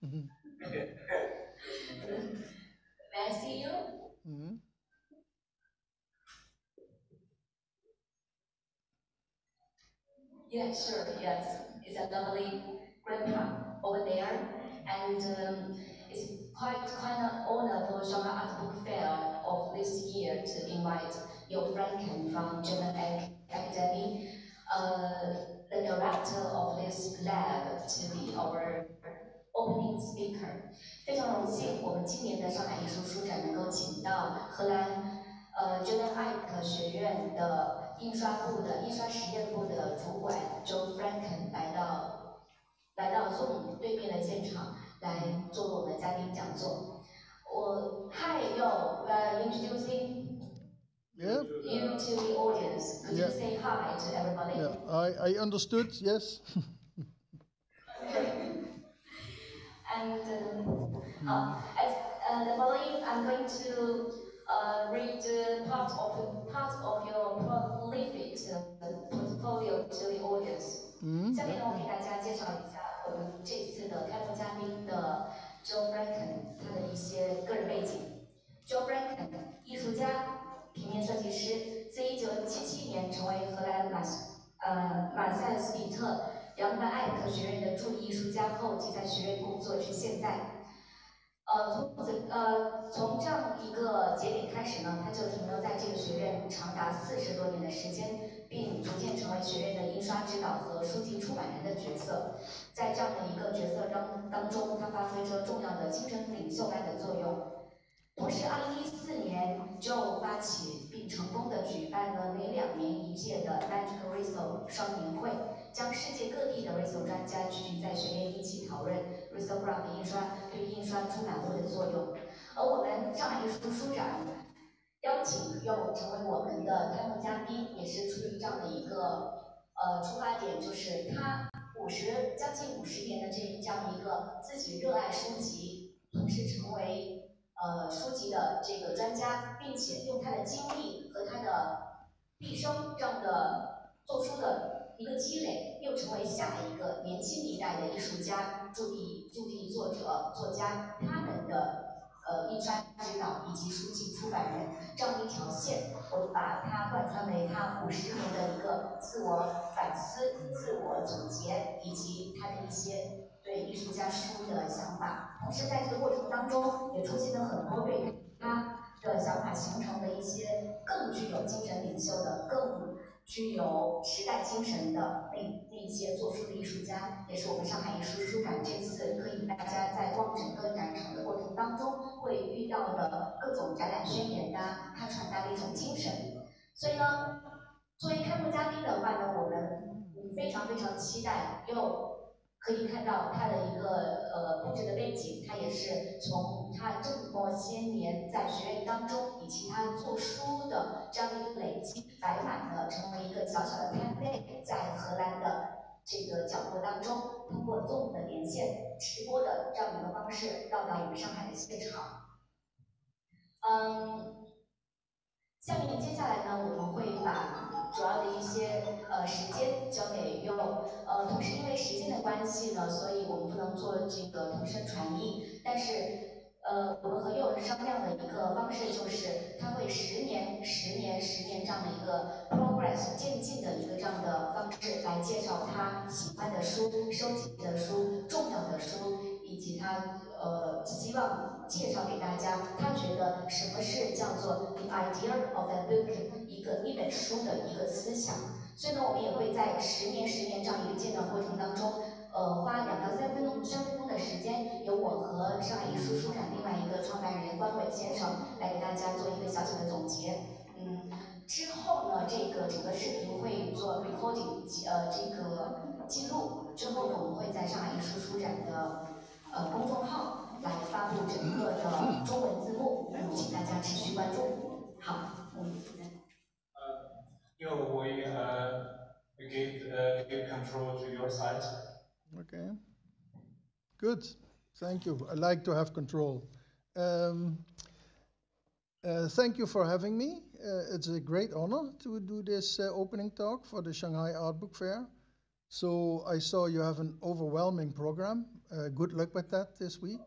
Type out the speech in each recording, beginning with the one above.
Mhm. May I see you? Mhm. Yeah, sure. Yes, it's a lovely grandpa over there, and it's quite an honor for Shanghai Art Book Fair of this year to invite Jo Franken from German Academy, the director of this lab, to be our opening speaker。非常荣幸，我们今年的上海艺术书展能够请到荷兰German Ike 学院的印刷部的印刷实验部的主管 Joe Franken 来到 Zoom 对面的现场来做我们嘉宾讲座。Hi, Yo, introducing Yeah. you to the audience. Could you Yeah. say hi to everybody? Yeah. I understood. Yes. And Mhm. the following, I'm going to read part of your prolific portfolio to the audience。 Mhm. 下面呢，我 Okay. 给大家介绍一下我们这次的开幕嘉宾的 Joe Franken 他的一些个人背景。Joe Franken，艺术家、平面设计师，自1977年成为荷兰马赛斯比特扬凡艾克学院的助理艺术家后，即在学院工作至现在。从这样一个节点开始呢，他就停留在这个学院长达40多年的时间，并逐渐成为学院的印刷指导和书籍出版人的角色。在这样的一个角色当中，他发挥着重要的精神领袖般的作用。同时，2014年，Joe 发起并成功的举办了每2年一届的 Magic Riso 双年会，将世界各地的 Riso 专家聚集在学院一起讨论 Risograph 印刷对印刷出版物的作用。而我们上海艺术书展邀请又成为我们的开幕嘉宾，也是出于这样的一个出发点，就是他将近50年的这样一个自己热爱书籍，同时成为书籍的这个专家，并且用他的经历和他的毕生这样的做出的一个积累，又成为下一个年轻一代的艺术家、著地作者、作家他们的印刷指导以及书籍出版人这样一条线，我把它贯穿为他50年的一个自我反思、自我总结，以及他的一些对艺术家书的想法。同时，在这个过程当中，也出现了很多对他的想法形成的一些更具有精神领袖的、更具有时代精神的那些做书的艺术家，也是我们上海艺术书展这次可以大家在逛整个展场的过程当中会遇到的各种展览宣言呐，它传达的一种精神。所以呢，作为开幕嘉宾的话呢，我们非常非常期待，又可以看到他的一个布置的背景，他也是从他这么些年在学院当中以及他做书的这样的一个累积，摆满了成为一个小小的摊位，在荷兰的这个角落当中，通过 Zoom 的连线直播的这样一个方式到达我们上海的现场。嗯，接下来呢，我们会把主要的一些时间交给 U，同时因为时间的关系呢，所以我们不能做这个同声传译，但是我们和 U 商量的一个方式就是，他会10年这样的一个 progress 渐进的一个这样的方式来介绍他喜欢的书、收集的书、重要的书，以及他希望介绍给大家，他觉得什么是叫做 the idea of a book 一本书的一个思想。所以呢，我们也会在10年这样一个阶段过程当中，花2到3分钟的时间，由我和上海艺术书展另外一个创办人关伟先生来给大家做一个小小的总结。之后呢，这个整个视频会做 recording，这个记录。之后呢，我们会在上海艺术书展的公众号来发布整个的中文字幕，请大家持续关注。好， give control to your side. Okay. Good. Thank you. I like to have control. Um, thank you for having me. It's a great honor to do this opening talk for the Shanghai Art Book Fair. So I saw you have an overwhelming program. Good luck with that this week.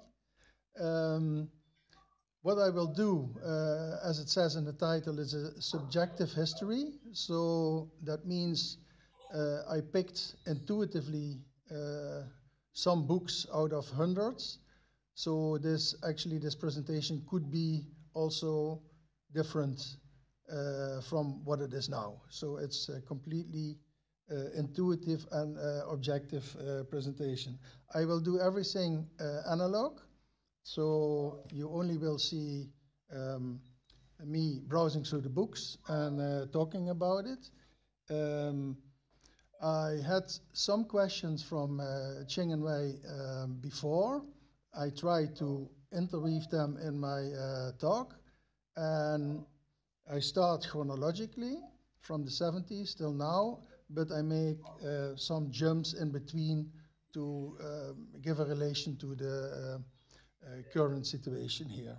What I will do, as it says in the title, is a subjective history. So that means I picked intuitively some books out of hundreds. So this presentation could be also different from what it is now. So it's a completely intuitive and objective presentation. I will do everything analog. So you only will see me browsing through the books and talking about it. I had some questions from Ching and Wei before. I tried to interweave them in my talk, and I start chronologically from the 70s till now, but I make some jumps in between to give a relation to the current situation here.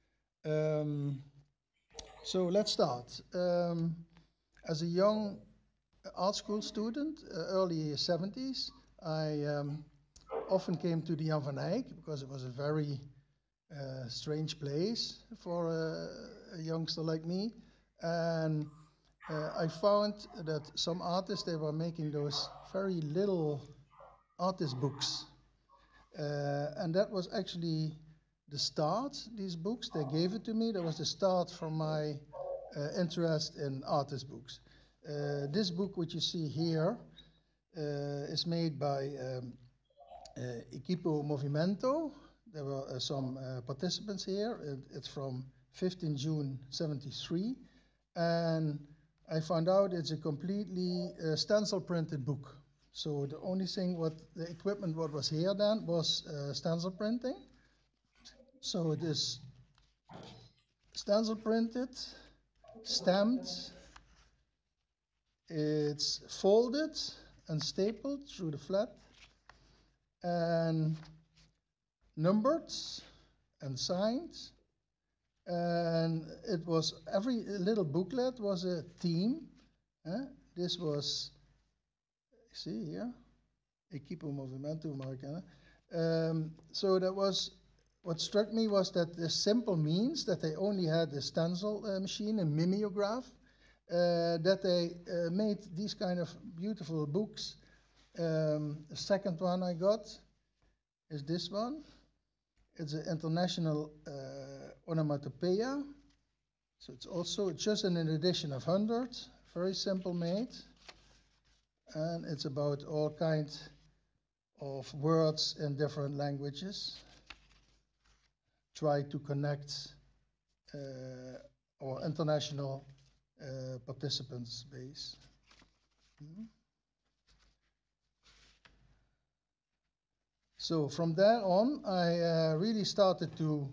So let's start. As a young art school student, early 70s, I often came to the Jan van Eyck because it was a very strange place for a youngster like me. And I found that some artists, they were making those very little artist books. And that was actually the start, these books. They gave it to me. That was the start for my interest in artist books. This book, which you see here, is made by Equipo Movimento. There were some participants here. It's from 15 June 73. And I found out it's a completely stencil printed book. So the only thing, the equipment what was here then was stencil printing. So it is stencil printed, stamped, it's folded and stapled through the flat, and numbered and signed. And it was, every little booklet was a theme. This was, see here, Equipo Movimento Americana. So that was, what struck me was that the simple means that they only had a stencil machine, a mimeograph, that they made these kind of beautiful books. The second one I got is this one. It's an international onomatopoeia. So it's also just an edition of 100, very simple made. And it's about all kinds of words in different languages. Try to connect our international participants base. So from there on, I really started to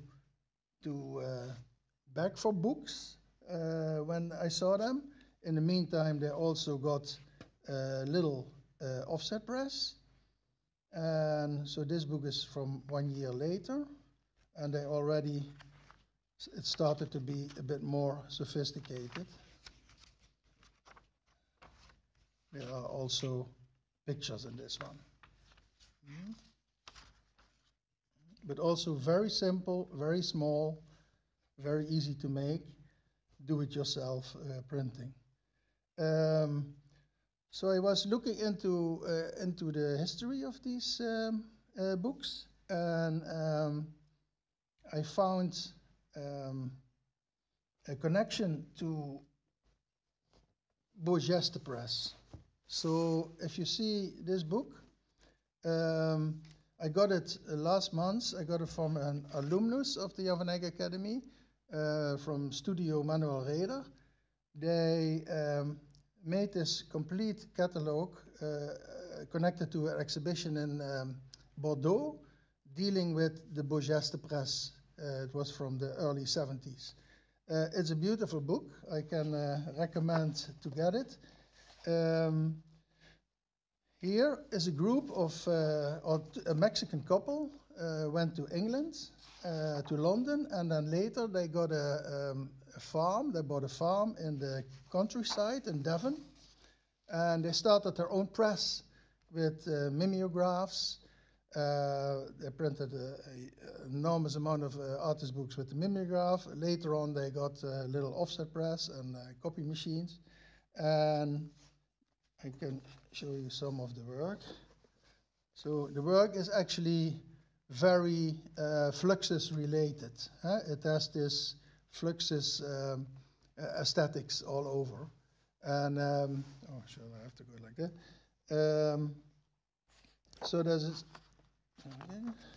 beg for books when I saw them. In the meantime, they also got a little offset press. And so this book is from 1 year later. And they already, it started to be a bit more sophisticated. There are also pictures in this one. But also very simple, very small, very easy to make, do-it-yourself printing. So I was looking into the history of these books, and I found a connection to Beau Geste Press. So if you see this book, I got it last month. I got it from an alumnus of the Jan van Eyck Academy, from Studio Manuel Reder. They made this complete catalog connected to an exhibition in Bordeaux, dealing with the Beau Geste Press. It was from the early 70s. It's a beautiful book. I can recommend to get it. Here is a group of, a Mexican couple went to England, to London, and then later they got a farm. They bought a farm in the countryside in Devon, and they started their own press with mimeographs. They printed an enormous amount of artist books with the mimeograph. Later on, they got a little offset press and copy machines. And I can show you some of the work. So the work is actually very Fluxus related. It has this Fluxus aesthetics all over. And, oh, sure, I have to go like that. So there's this. Okay.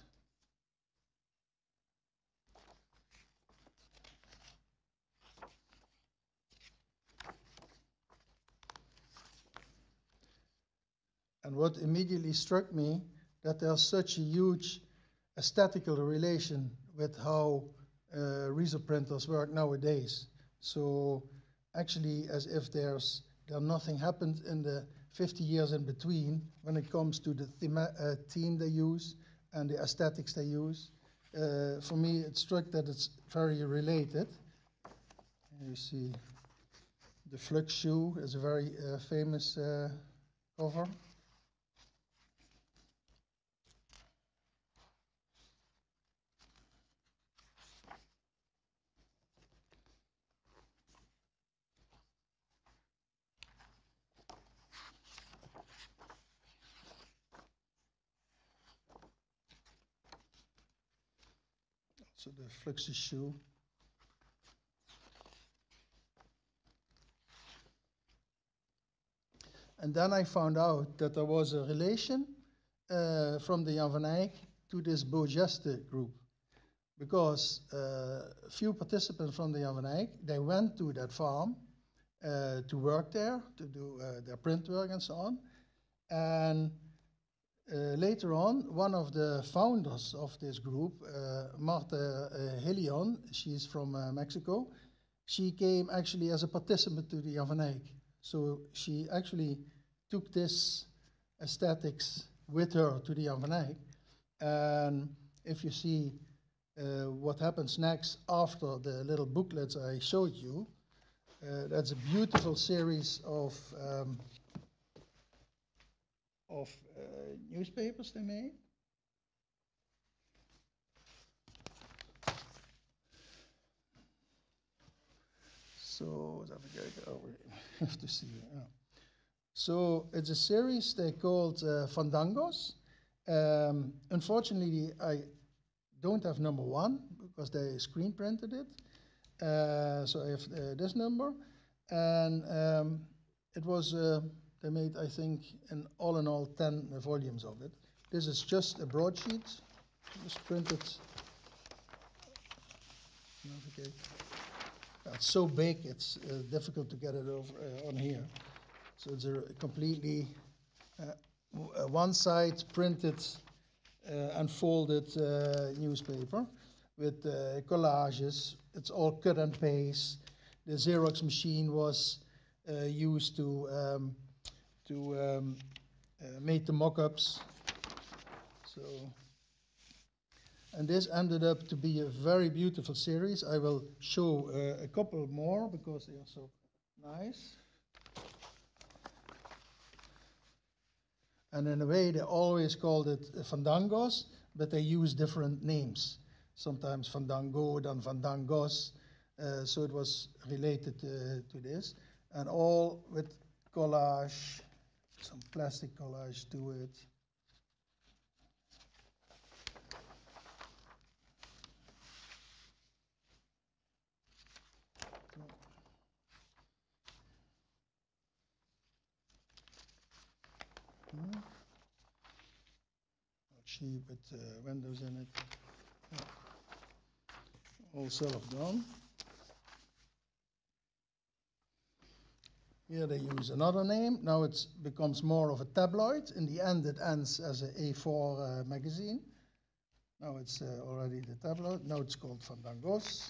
And what immediately struck me, that there's such a huge aesthetical relation with how Riso printers work nowadays. So actually, as if there nothing happened in the 50 years in between when it comes to the theme they use and the aesthetics they use. For me, it struck that it's very related. You see the Flux shoe is a very famous cover. So the Fluxus shoe. And then I found out that there was a relation from the Jan van Eyck to this Beau Geste group. Because a few participants from the Jan van Eyck, they went to that farm to work there, to do their print work and so on. And later on, one of the founders of this group, Marta Helion, she's from Mexico, she came actually as a participant to the Jan van Eyck. So she actually took this aesthetics with her to the Jan van Eyck. And if you see what happens next after the little booklets I showed you, that's a beautiful series of newspapers they made. So, we have to see. Yeah. So it's a series they called Fandangos. Unfortunately, I don't have number 1 because they screen printed it. So I have this number, and it was. They made, I think, all in all 10 volumes of it. This is just a broadsheet, just printed. Okay. It's so big, it's difficult to get it over on here. So it's a completely one side printed and folded newspaper with collages. It's all cut and paste. The Xerox machine was used to make the mock-ups. So, and this ended up to be a very beautiful series. I will show a couple more because they are so nice. And in a way, they always called it Fandangos, but they use different names. Sometimes Fandango, then Fandangos. So it was related to this. And all with collage, some plastic collage to it. Not cheap, but windows in it. Yeah. All self-done. Here they use another name. Now it becomes more of a tabloid. In the end, it ends as an A4 magazine. Now it's already the tabloid. Now it's called Fandangos.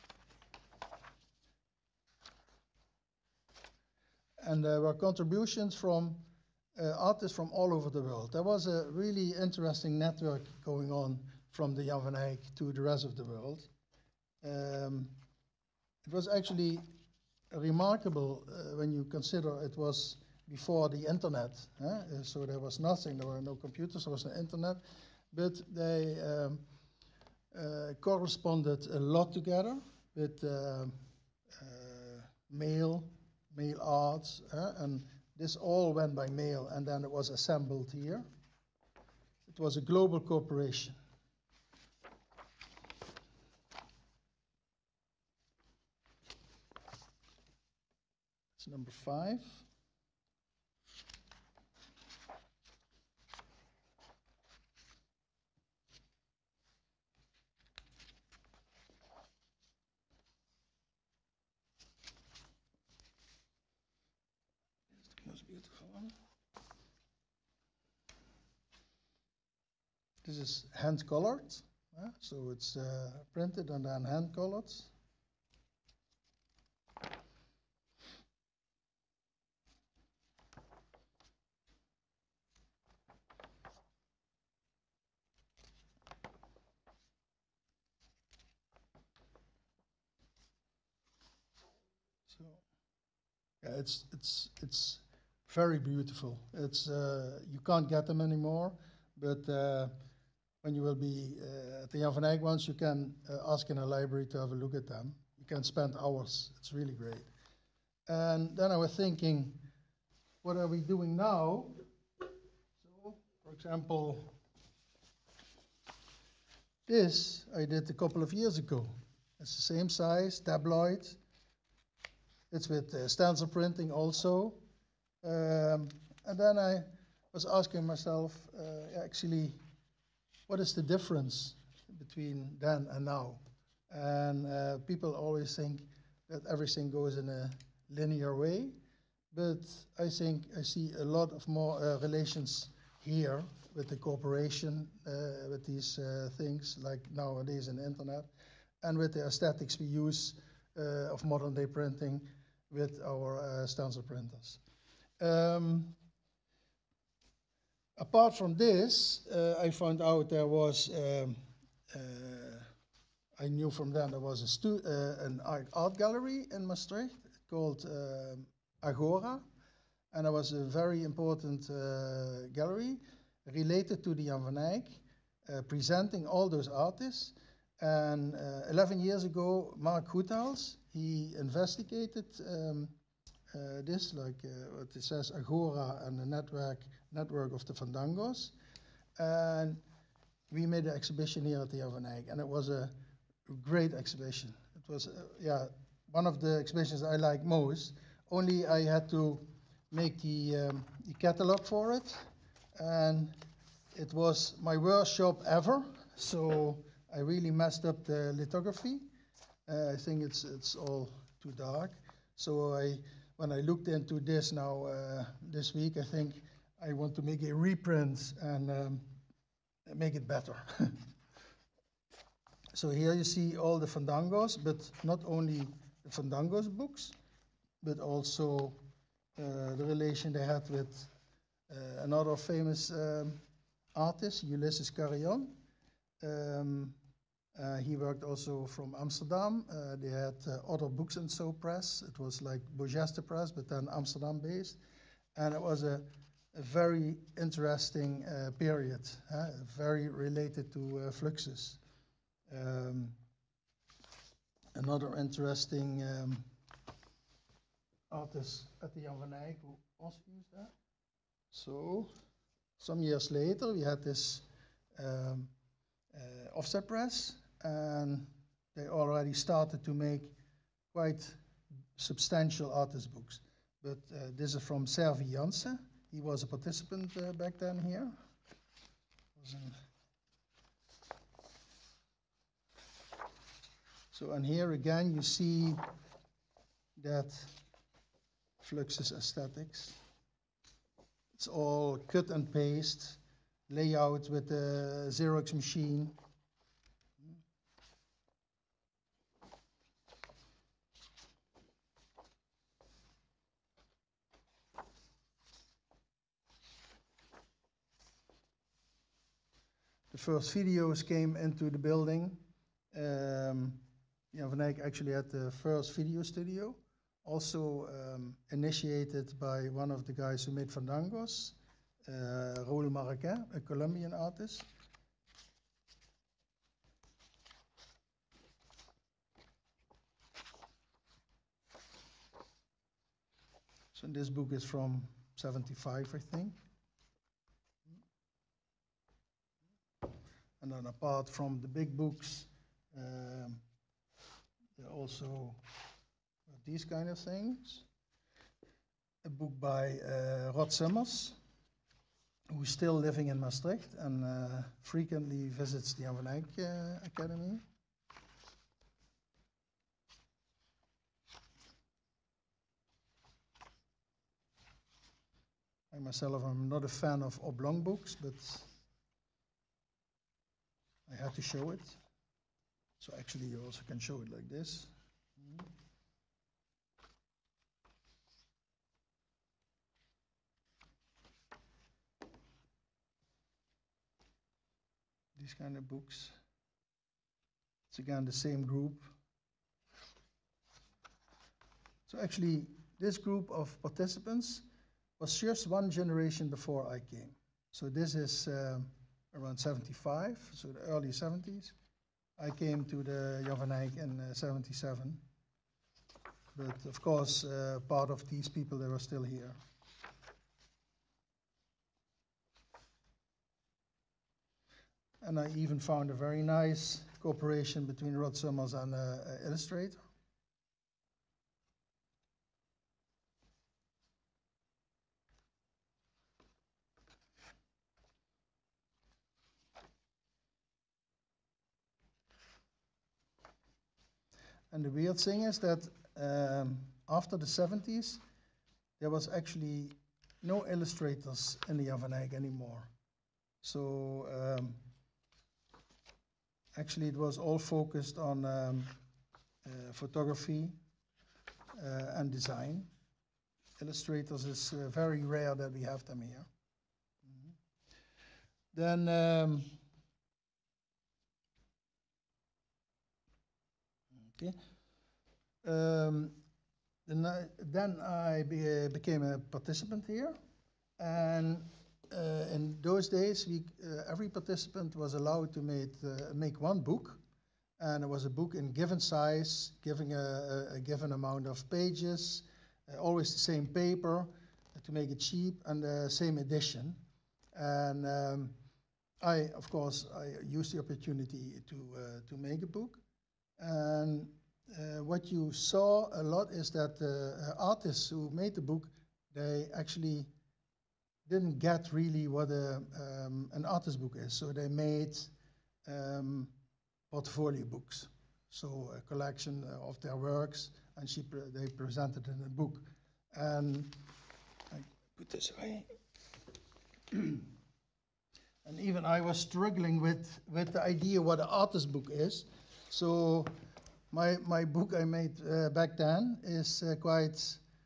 And there were contributions from artists from all over the world. There was a really interesting network going on from the Jan van Eyck to the rest of the world. It was actually remarkable when you consider it was before the internet. So there was nothing, there were no computers, there was no internet, but they corresponded a lot together with mail arts, and this all went by mail, and then it was assembled here. It was a global corporation. It's number 5. Beautiful one. This is hand colored, so it's printed and then hand colored. So yeah, it's very beautiful. It's you can't get them anymore, but when you will be at the Jan van Eyck ones, you can ask in a library to have a look at them. You can spend hours. It's really great. And then I was thinking, what are we doing now? So, for example, this I did a couple of years ago. It's the same size, tabloid. It's with stencil printing also. And then I was asking myself, actually, what is the difference between then and now? And people always think that everything goes in a linear way, but I think I see a lot of more relations here with the cooperation, with these things like nowadays in the internet, and with the aesthetics we use of modern day printing with our stencil printers. Apart from this, I found out there was, I knew from then there was an art gallery in Maastricht called Agora, and it was a very important gallery related to the Jan van Eyck, presenting all those artists. And 11 years ago, Mark Goethals, he investigated this, like what it says, Agora and the network of the Fandangos. And we made an exhibition here at the Jan van Eyck, and it was a great exhibition. It was, one of the exhibitions I like most. Only I had to make the catalog for it, and it was my worst job ever. So I really messed up the lithography. I think it's all too dark. So when I looked into this now this week, I think I want to make a reprint and make it better. So here you see all the Fandangos, but not only the Fandangos books, but also the relation they had with another famous artist, Ulysses Carillon. He worked also from Amsterdam. They had other books and so press. It was like Bogeste Press, but then Amsterdam based. And it was a very interesting period, very related to Fluxus. Another interesting artist at the Jan van Eyck who also used that. So some years later, we had this offset press, and they already started to make quite substantial artist books. But this is from Servi Jansen. He was a participant back then here. So, and here again you see that Fluxus aesthetics. It's all cut and paste, layout with the Xerox machine. The first videos came into the building. Jan van Eyck actually had the first video studio also initiated by one of the guys who made Fandangos, Raoul Marroquin, a Colombian artist. So this book is from 75, I think. And then apart from the big books, there are also these kind of things. A book by Rod Summers, who's still living in Maastricht and frequently visits the Jan van Eyck Academy. I myself am not a fan of oblong books, but I had to show it. So actually you also can show it like this. These kind of books. It's again the same group. So actually this group of participants was just one generation before I came. So this is around 75, so the early 70s. I came to the Jan van Eyck in 77. But of course, part of these people, they were still here. And I even found a very nice cooperation between Rod Summers and an illustrator. And the weird thing is that after the 70s, there was actually no illustrators in the Jan van Eyck anymore. So actually it was all focused on photography and design. Illustrators is very rare that we have them here. Then okay. Then I became a participant here, and in those days, every participant was allowed to make one book, and it was a book in given size, giving a given amount of pages, always the same paper to make it cheap, and the same edition. And of course, I used the opportunity to make a book. And what you saw a lot is that the artists who made the book, they actually didn't get really what an artist book is. So they made portfolio books. So a collection of their works, and they presented in a book. And I put this away. And even I was struggling with the idea what an artist book is. So my book I made back then is quite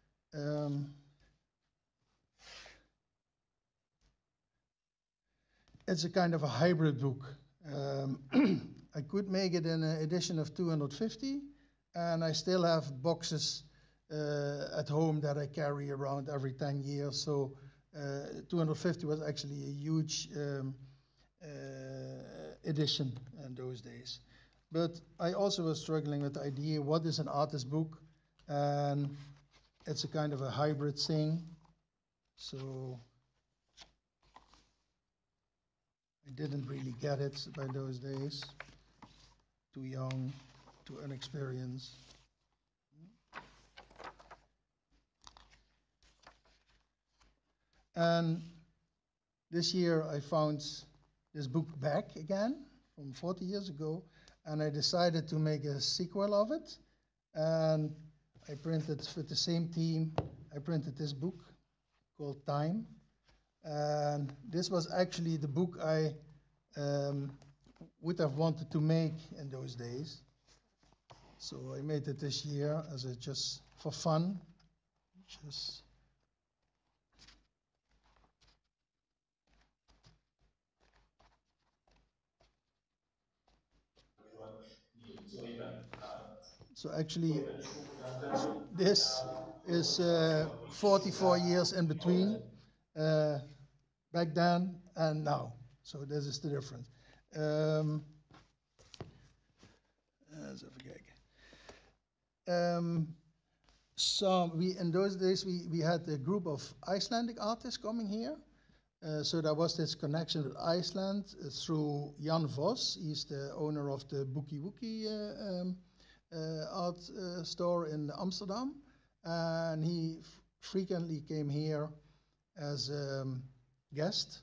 it's a kind of a hybrid book. I could make it in an edition of 250, and I still have boxes at home that I carry around every 10 years. So 250 was actually a huge edition in those days. But I also was struggling with the idea, what is an artist book? And it's a kind of a hybrid thing. So I didn't really get it by those days. Too young, too inexperienced. And this year I found this book back again from 40 years ago, and I decided to make a sequel of it. And I printed with the same team, I printed this book called Time. And this was actually the book I would have wanted to make in those days. So I made it this year as just for fun. So actually, This is 44 years in between, back then and now. So this is the difference. Eens even kijken. In those days we had a group of Icelandic artists coming here. So there was this connection with Iceland through Jan Vos. He's the owner of the Bookie Wookie art store in Amsterdam. And he frequently came here as a guest,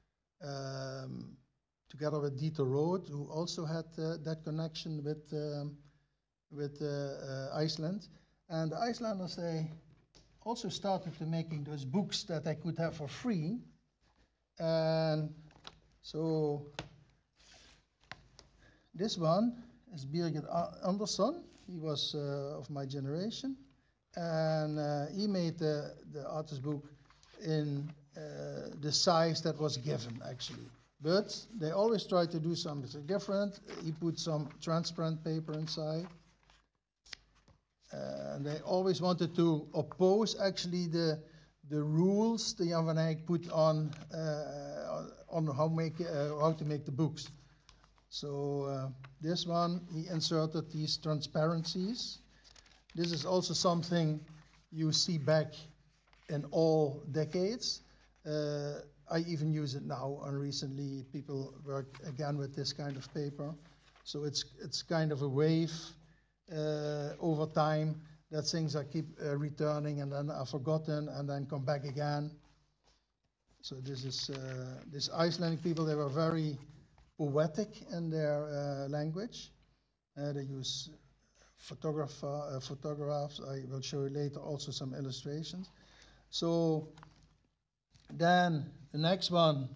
together with Dieter Roth, who also had that connection with Iceland. And the Icelanders, they also started to making those books that I could have for free. And so this one is Birgit Andersson. He was of my generation. And he made the artist book in the size that was given, actually. But they always try to do something different. He put some transparent paper inside. And they always wanted to oppose, actually, the rules the Jan van Eyck put on how to make the books. So this one, he inserted these transparencies. This is also something you see back in all decades. I even use it now, and recently people work again with this kind of paper. So it's kind of a wave over time that things are keep returning and then are forgotten and then come back again. So this is these Icelandic people. They were very poetic in their language. They use photographs. I will show you later also some illustrations. So then the next one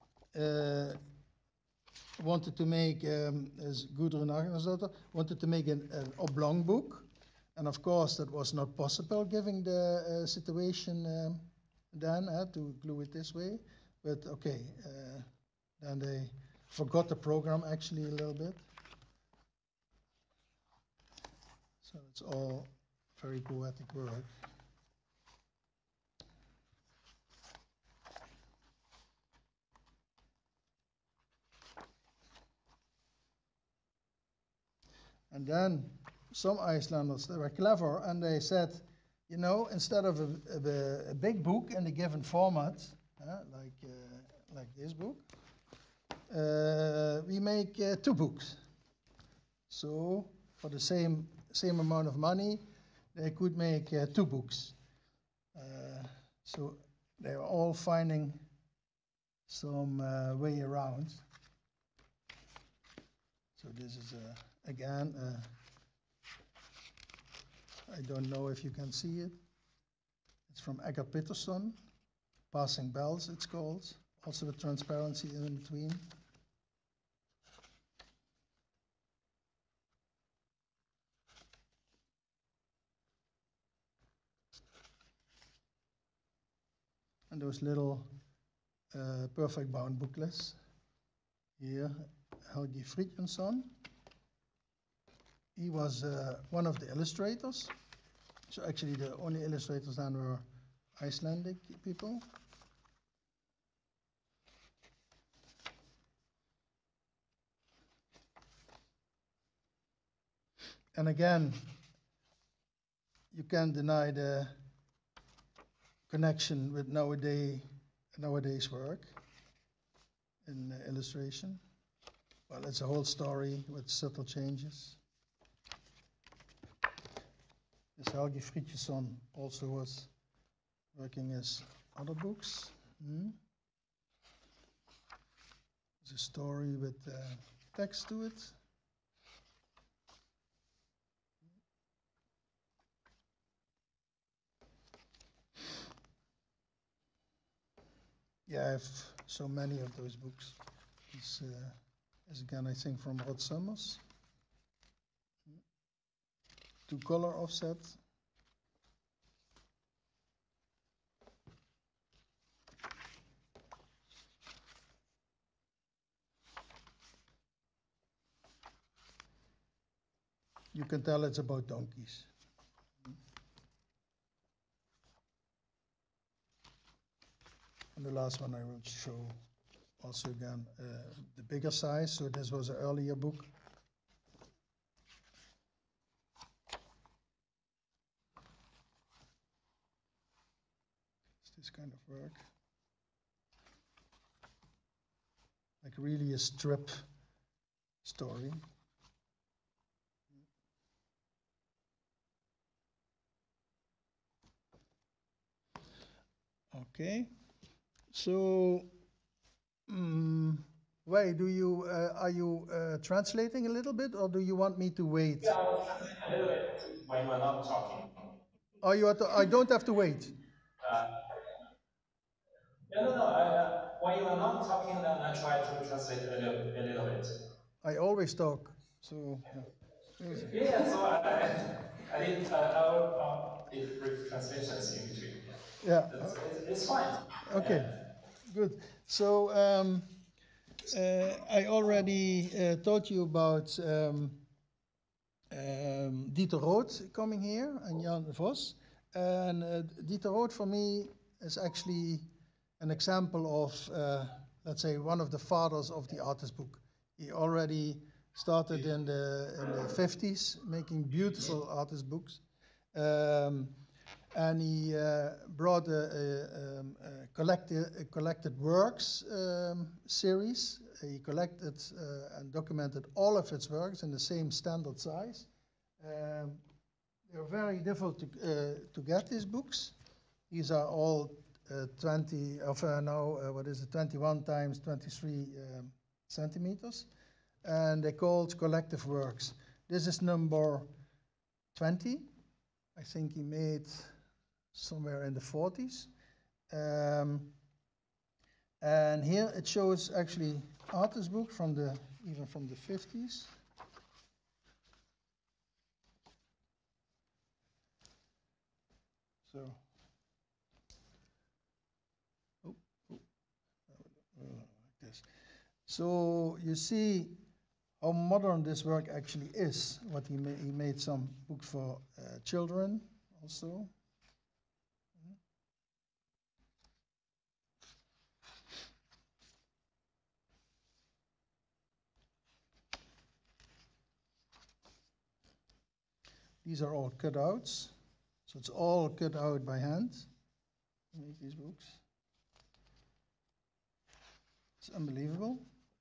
wanted to make, is Gudrun Agnersdotter, wanted to make an oblong book. And of course that was not possible given the situation then, to glue it this way. But okay, then they forgot the program actually a little bit. So it's all very poetic work. And then some Icelanders, they were clever, and they said, you know, instead of a big book in a given format, like this book, we make 2 books. So for the same amount of money, they could make 2 books. So they are all finding some way around. So this is again, I don't know if you can see it. It's from Eggert Peterson, Passing Bells it's called, also with transparency in between. And those little perfect bound booklets. Here, Helgi Fridjonsson. He was one of the illustrators. So actually the only illustrators then were Icelandic people. And again, you can't deny the connection with nowadays work in illustration. Well, it's a whole story with subtle changes. This Helgi Fridjonsson also was working as other books. There's a story with text to it. Yeah, I have so many of those books. This is again, I think, from Rod Summers. 2 color offset. You can tell it's about donkeys. the last one I will show also again the bigger size. So this was an earlier book. It's this kind of work. Like really a strip story. Okay, so Wei, are you translating a little bit, or do you want me to wait? Yeah, I was translating a little bit when you were not talking. I don't have to wait. No. When you were not talking, then I try to translate a little bit. I always talk, so yeah. Yeah, so I did brief translations in between. Yeah. It's fine. Okay, good. So I already told you about Dieter Roth coming here and Jan Vos. And Dieter Roth for me is actually an example of, let's say, one of the fathers of the artist book. He already started in the 50s making beautiful artist books. And he brought a collected works series. He collected and documented all of its works in the same standard size. They're very difficult to get, these books. These are all 21 times 23 centimeters. And they're called collective works. This is number 20. I think he made somewhere in the 40s. And here it shows actually artist book even from the 50s. So, like this. So you see how modern this work actually is. What he made some book for children also. These are all cutouts, so it's all cut out by hand to make these books. It's unbelievable.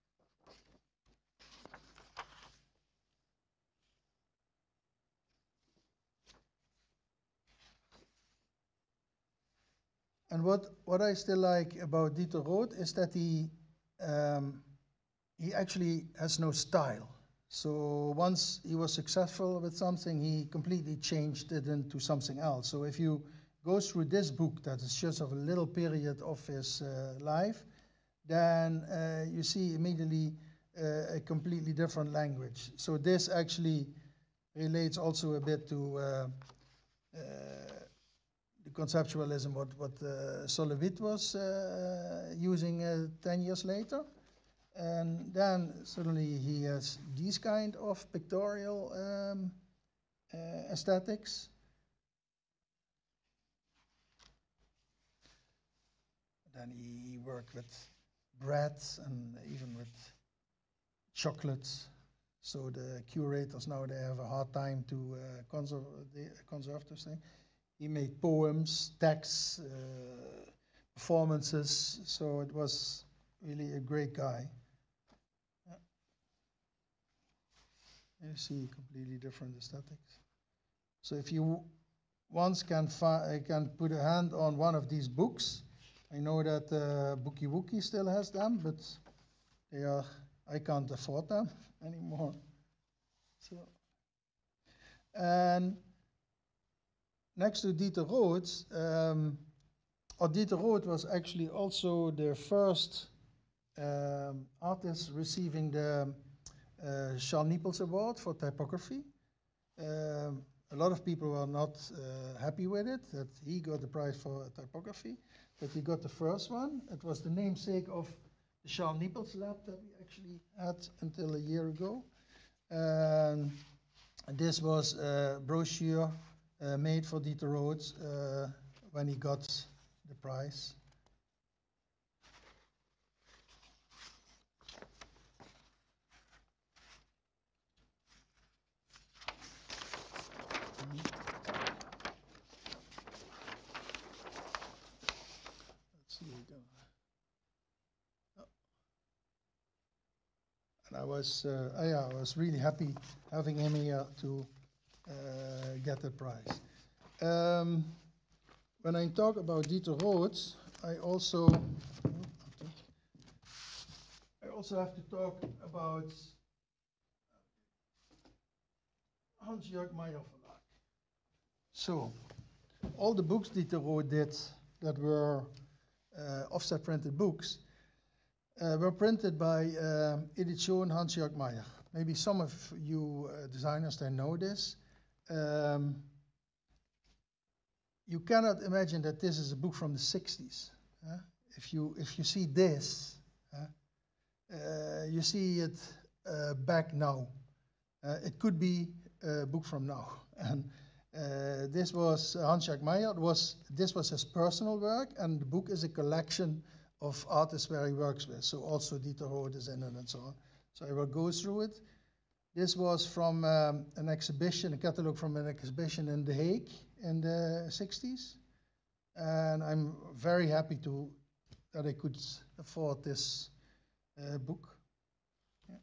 And what I still like about Dieter Roth is that he actually has no style. So once he was successful with something, he completely changed it into something else. So if you go through this book that is just of a little period of his life, then you see immediately a completely different language. So this actually relates also a bit to the conceptualism what Solovit was using 10 years later. And then suddenly he has these kind of pictorial aesthetics. Then he worked with bread and even with chocolates. So the curators now, they have a hard time to conserve those things. He made poems, texts, performances. So it was really a great guy. You see completely different aesthetics. So if you once can put a hand on one of these books, I know that Bookie Wookie still has them, but I can't afford them anymore. So, and next to Dieter Roth, Dieter Roth was actually also the first artist receiving the Charles Niepels Award for typography. A lot of people were not happy with it, that he got the prize for typography, but he got the first one. It was the namesake of the Charles Niepels lab that we actually had until a year ago. And this was a brochure made for Dieter Roth when he got the prize. And I was really happy having him here to get the prize. When I talk about Dieter Roth, I also have to talk about Hans-Jörg Meyer Verlag. So, all the books Dieter Roth did that were offset printed books were printed by Edition Hans-Jörg Meyer. Maybe some of you designers, they know this. You cannot imagine that this is a book from the 60s. If you see this, you see it back now. It could be a book from now. And this was Hans-Jörg Meyer. This was his personal work, and the book is a collection of artists where he works with. So also Dieter Roth is in it and so on. So I will go through it. This was from an exhibition, a catalog from an exhibition in The Hague in the 60s. And I'm very happy that I could afford this book. Yeah.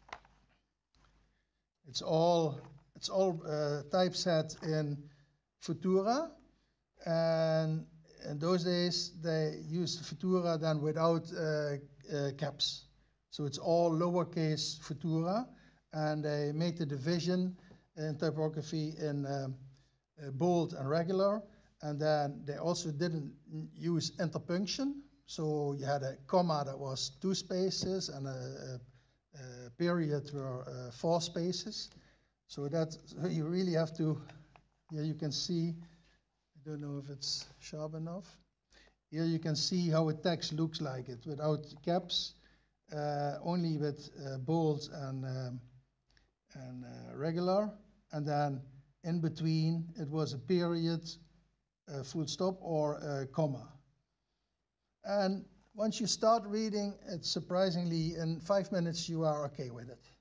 It's all typeset in Futura, and in those days they used Futura then without caps. So it's all lowercase Futura, and they made the division in typography in bold and regular, and then they also didn't use interpunction. So you had a comma that was 2 spaces, and a period were 4 spaces. So you really have to, here you can see, I don't know if it's sharp enough. Here you can see how a text looks like it without caps, only with bold and regular. And then in between it was a period, a full stop, or a comma. And once you start reading, it's surprisingly, in 5 minutes you are okay with it.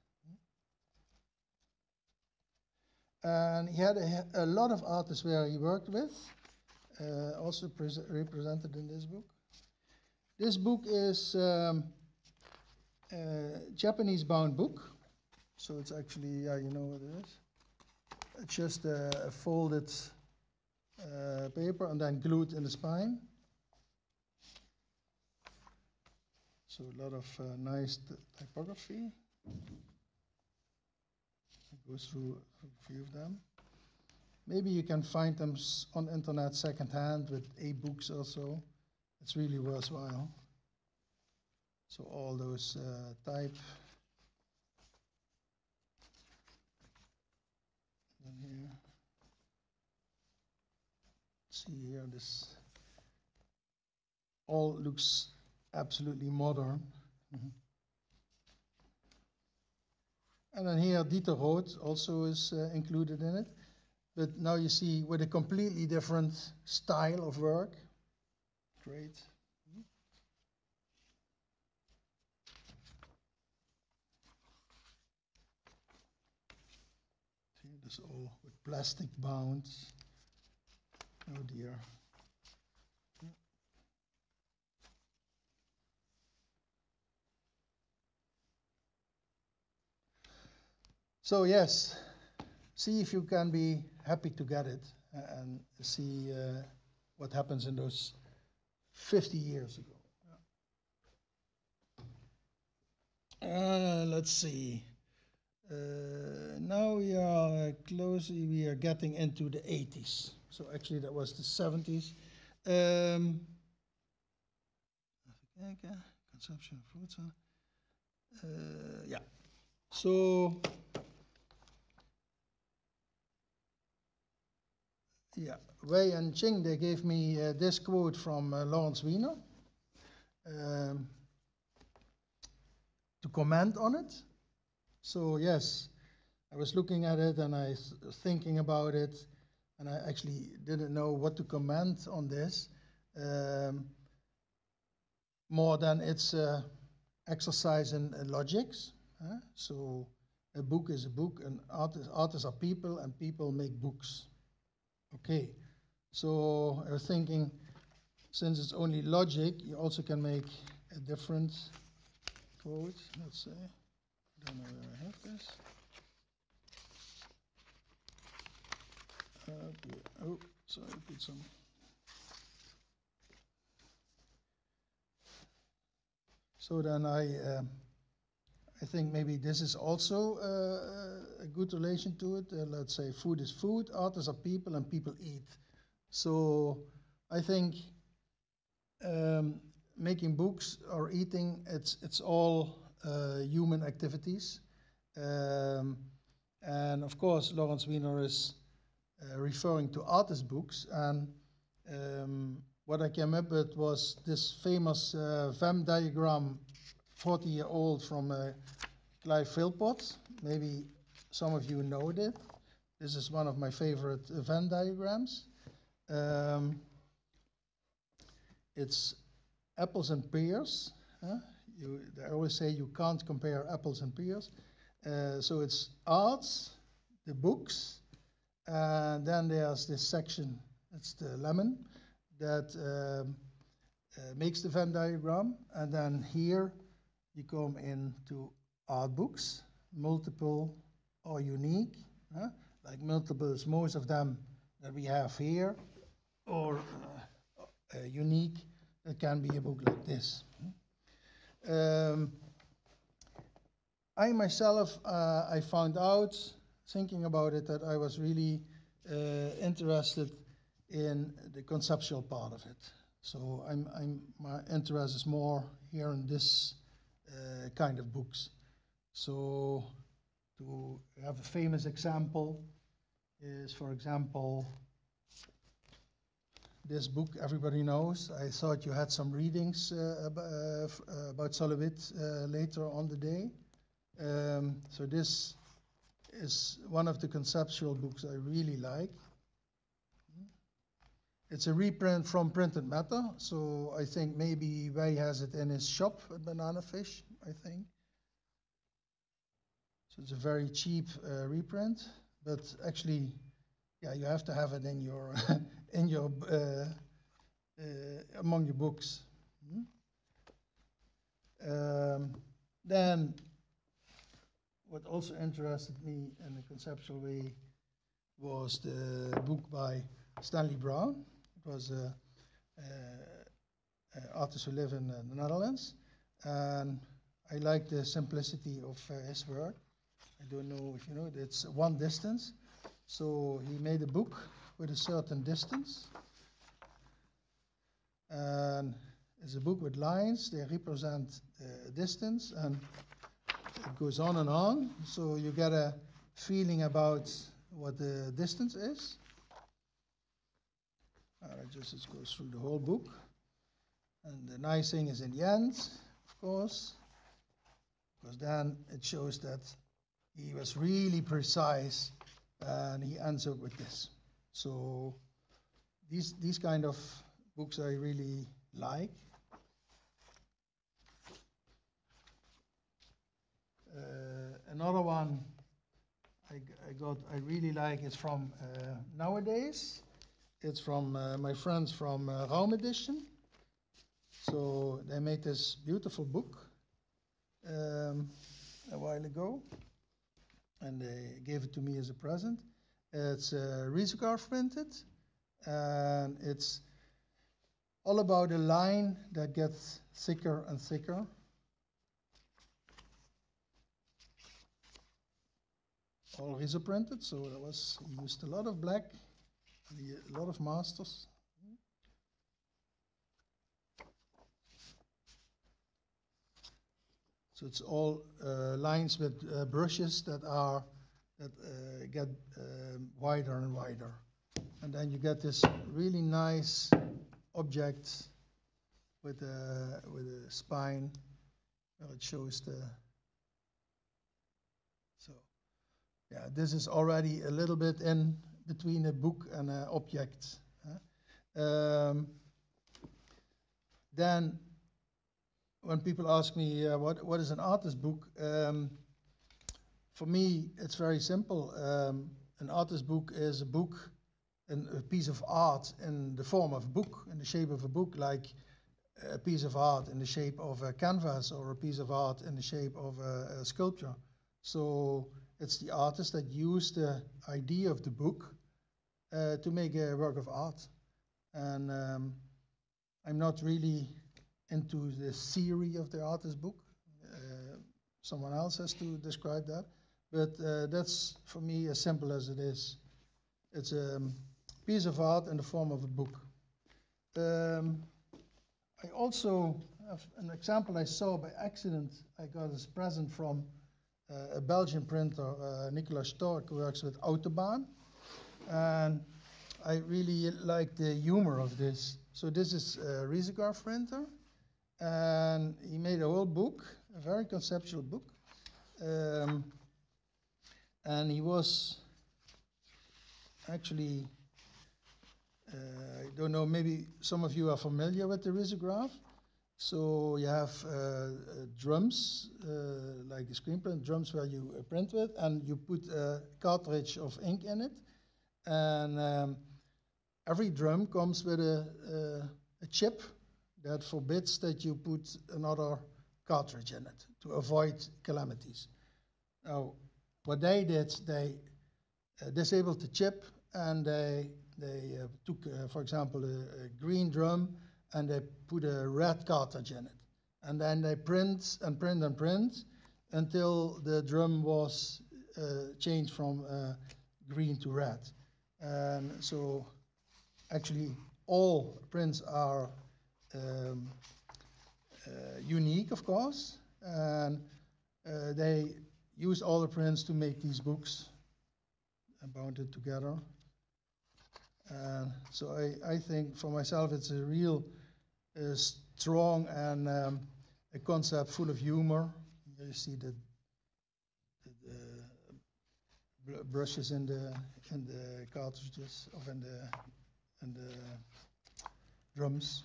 And he had a lot of artists where he worked with, also represented in this book. This book is a Japanese-bound book, so it's actually, you know what it is. It's just a folded paper and then glued in the spine. So a lot of nice typography. Go through a few of them. Maybe you can find them on internet secondhand with e-books also. It's really worthwhile. So all those type. And here. See here, this all looks absolutely modern. And then here Dieter Roth also is included in it. But now you see with a completely different style of work. Great. See, this all with plastic bound. Oh dear. So yes, see if you can be happy to get it and see what happens in those 50 years ago. Let's see. Now we are we are getting into the 80s. So actually that was the 70s. Consumption of fruits. Yeah. So yeah, Wei and Ching, they gave me this quote from Lawrence Wiener to comment on it. So yes, I was looking at it and I was thinking about it, and I actually didn't know what to comment on this, more than its exercise in logics. So a book is a book, and artists are people, and people make books. Okay, so I was thinking, since it's only logic, you also can make a different quote. Let's say, don't know where I have this. Oh, sorry, I put some. So then I think maybe this is also a good relation to it. Let's say food is food, artists are people, and people eat. So I think making books or eating, it's all human activities. And of course, Lawrence Wiener is referring to artist books. And what I came up with was this famous Venn diagram, 40-year-old from Clive Philpott. Maybe some of you know it. This is one of my favorite Venn diagrams. It's apples and pears. They always say you can't compare apples and pears. So it's arts, the books, and then there's this section, it's the lemon, that makes the Venn diagram. And then here you come into art books, multiple or unique. Like multiple is most of them that we have here, or unique, it can be a book like this. I myself, I found out, thinking about it, that I was really interested in the conceptual part of it. So my interest is more here in this kind of books. So to have a famous example is, for example, this book everybody knows. I thought you had some readings about Solowit later on the day. So this is one of the conceptual books I really like. It's a reprint from Printed Matter, so I think maybe Wei has it in his shop at Banana Fish, I think. So it's a very cheap reprint, but actually, yeah, you have to have it in your among your books. Then, what also interested me in a conceptual way was the book by Stanley Brown. It was an artist who lived in the Netherlands, and I like the simplicity of his work. I don't know if you know it, it's one distance. So he made a book with a certain distance. And it's a book with lines, they represent the distance, and it goes on and on. So you get a feeling about what the distance is. It just goes through the whole book. And the nice thing is in the end, of course, because then it shows that he was really precise, and he ends up with this. So these kind of books I really like. Another one I really like is from nowadays. It's from my friends from Raum Edition. So they made this beautiful book a while ago, and they gave it to me as a present. It's risograph printed, and it's all about a line that gets thicker and thicker. All riso printed, so he used a lot of black, a lot of masters. So it's all lines with brushes that get wider and wider, and then you get this really nice object with a spine. Well, it shows the. So, yeah, this is already a little bit in between a book and an object. Then, when people ask me what is an artist book, for me it's very simple. An artist book is a book, a piece of art in the form of a book, in the shape of a book, like a piece of art in the shape of a canvas, or a piece of art in the shape of a sculpture. So it's the artist that used the idea of the book to make a work of art. And I'm not really into the theory of the artist's book. Someone else has to describe that. But that's, for me, as simple as it is. It's a piece of art in the form of a book. I also have an example I saw by accident. I got as a present from a Belgian printer, Nicolas Stork, who works with Autobahn. And I really like the humor of this. So this is a risograph printer. And he made a whole book, a very conceptual book. And he was actually, I don't know, maybe some of you are familiar with the risograph. So you have drums, like a screen print, drums where you print with, and you put a cartridge of ink in it. And every drum comes with a chip that forbids that you put another cartridge in it to avoid calamities. Now, what they did, they disabled the chip, and they took, for example, a green drum, and they put a red cartridge in it. And then they print and print and print until the drum was changed from green to red. And so actually all prints are unique, of course, and they used all the prints to make these books and bound it together. So I think for myself it's a real strong and a concept full of humor. You see the brushes in the cartridges, of in the drums.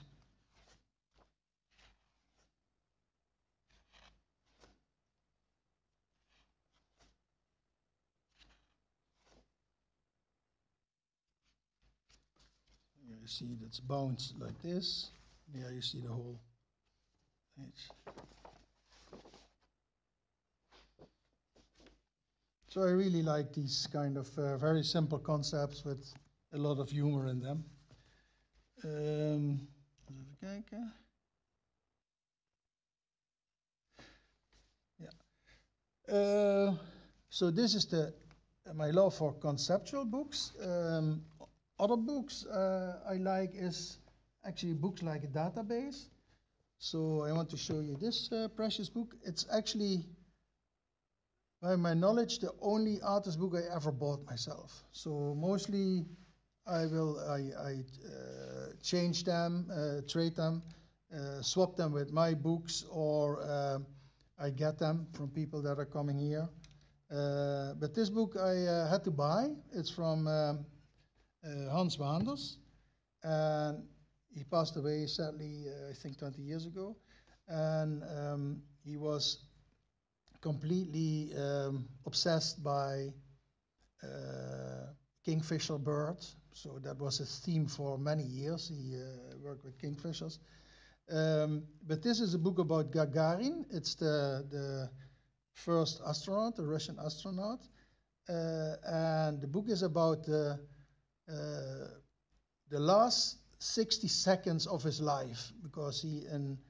Here you see that's bound like this. Here you see the whole page. So I really like these kind of very simple concepts with a lot of humor in them. Even kijken. Yeah. So this is my love for conceptual books. Other books I like is actually books like a database. So I want to show you this precious book. It's actually, by my knowledge, the only artist book I ever bought myself. So mostly I change them, trade them, swap them with my books, or I get them from people that are coming here. But this book I had to buy. It's from Hans Waanders, and he passed away sadly, I think 20 years ago. And he was completely obsessed by kingfisher birds. So that was his theme for many years. He worked with kingfishers. But this is a book about Gagarin. It's the first astronaut, the Russian astronaut. And the book is about the last 60 seconds of his life, because he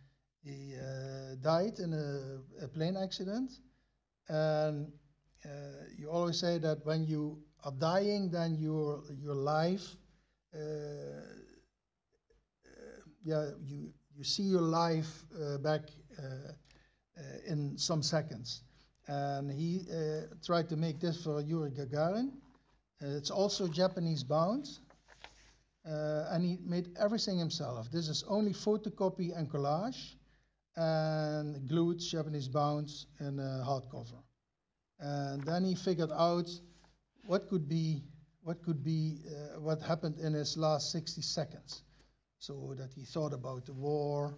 died in a plane accident. And you always say that when you are dying, then your life, you see your life back in some seconds. And he tried to make this for Yuri Gagarin. It's also Japanese bound. And he made everything himself. This is only photocopy and collage, and glued Japanese bound in a hardcover. And then he figured out what happened in his last 60 seconds. So that he thought about the war.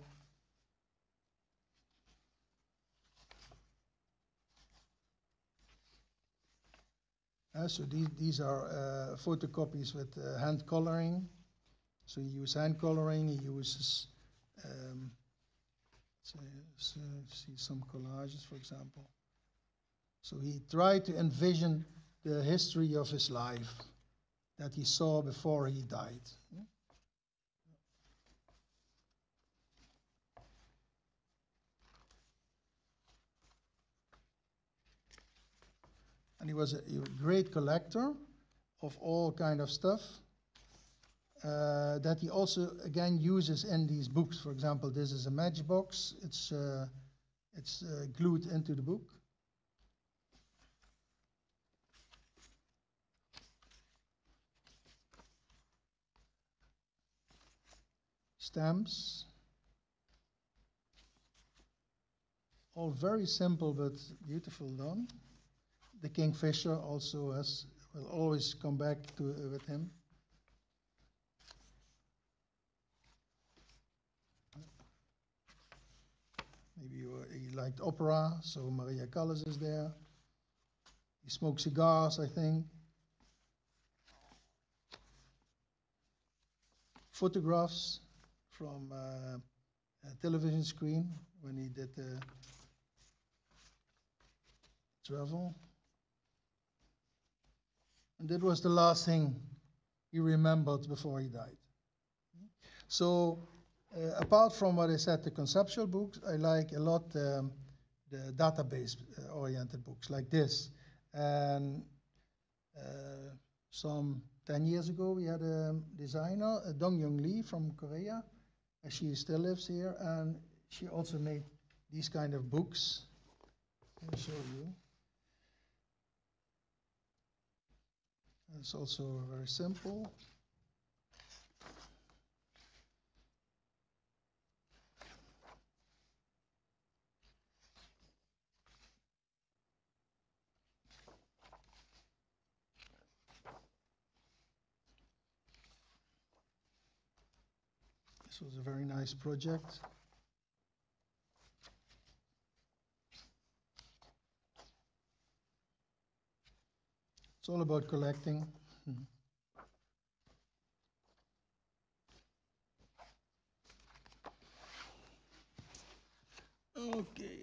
So these are photocopies with hand coloring. So he uses hand coloring. He uses see some collages, for example. So he tried to envision the history of his life that he saw before he died. And he was a great collector of all kind of stuff that he also again uses in these books. For example, this is a matchbox. It's glued into the book. Stamps. All very simple but beautiful done. The Kingfisher also will always come back to with him. Maybe he liked opera, so Maria Callas is there. He smoked cigars, I think. Photographs from a television screen when he did the travel. And that was the last thing he remembered before he died. So, apart from what I said, the conceptual books, I like a lot the database-oriented books like this. And some 10 years ago, we had a designer, Dong Young Lee from Korea. She still lives here, and she also made these kind of books. Let me show you. It's also very simple. This was a very nice project. It's all about collecting. Okay.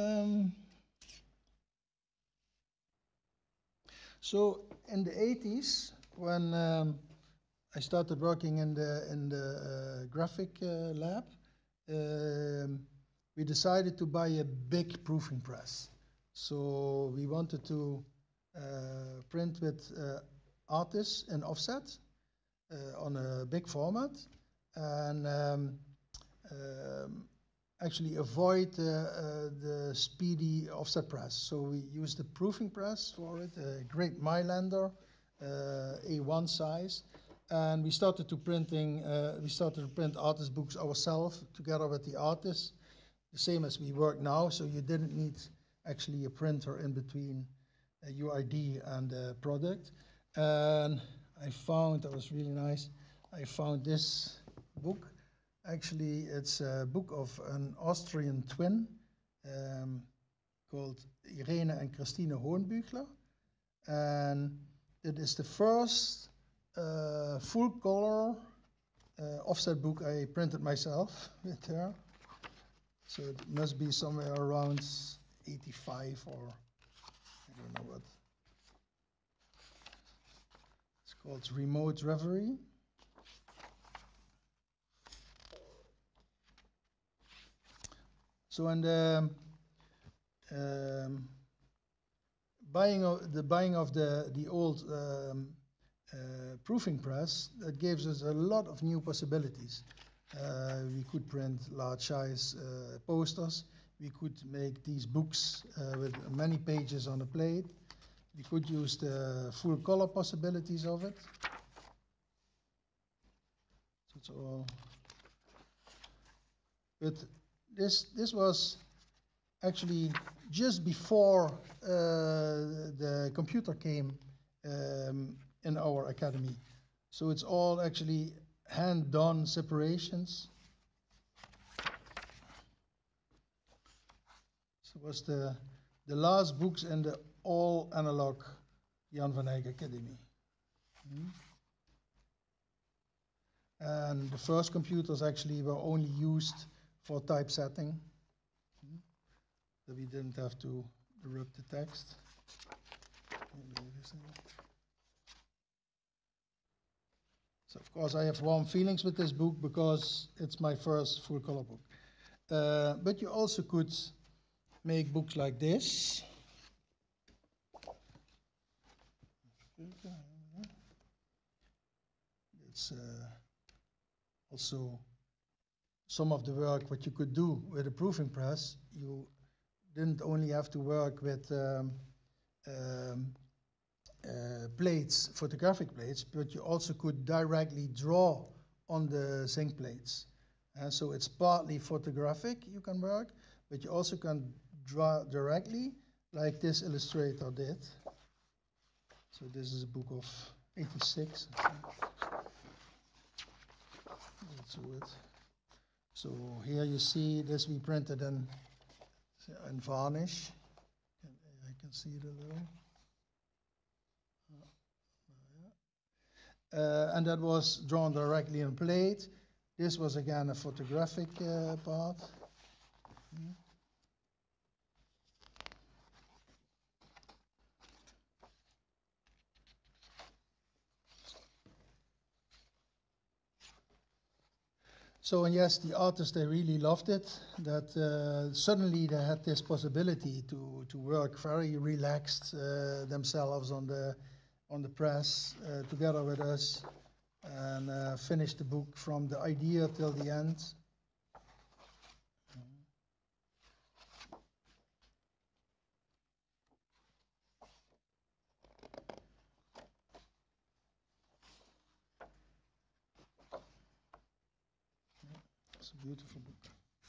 So in the 80s, when I started working in the graphic lab, we decided to buy a big proofing press. So we wanted to print with artists and offset on a big format, and actually avoid the speedy offset press. So we used the proofing press for it, a great Mylander, A1 size, and we started to print artist books ourselves together with the artists, the same as we work now. So you didn't need actually a printer in between your ID and the product. And I found, that was really nice, I found this book. Actually, it's a book of an Austrian twin called Irene and Christine Hohenbüchler. And it is the first full color offset book I printed myself with her. So it must be somewhere around 85 or I don't know what. It's called Remote Reverie. So in the buying of the old proofing press, that gives us a lot of new possibilities. We could print large size posters. We could make these books with many pages on a plate. We could use the full color possibilities of it. So it's all. But this was actually just before the computer came in our academy. So it's all actually hand-done separations. So it was the last books in the all analog Jan van Eyck Academy. And the first computers actually were only used for typesetting. So we didn't have to rub the text. So of course I have warm feelings with this book because it's my first full color book. But you also could make books like this. It's also some of the work what you could do with a proofing press. You didn't only have to work with plates, photographic plates, but you also could directly draw on the zinc plates. So it's partly photographic you can work, but you also can draw directly like this illustrator did. So this is a book of 86. That's it. So here you see this we printed in varnish. I can see it a little. And that was drawn directly on plate. This was again a photographic part. So, and yes, the artists, they really loved it, that suddenly they had this possibility to work very relaxed themselves on the press together with us and finish the book from the idea till the end. It's a beautiful book.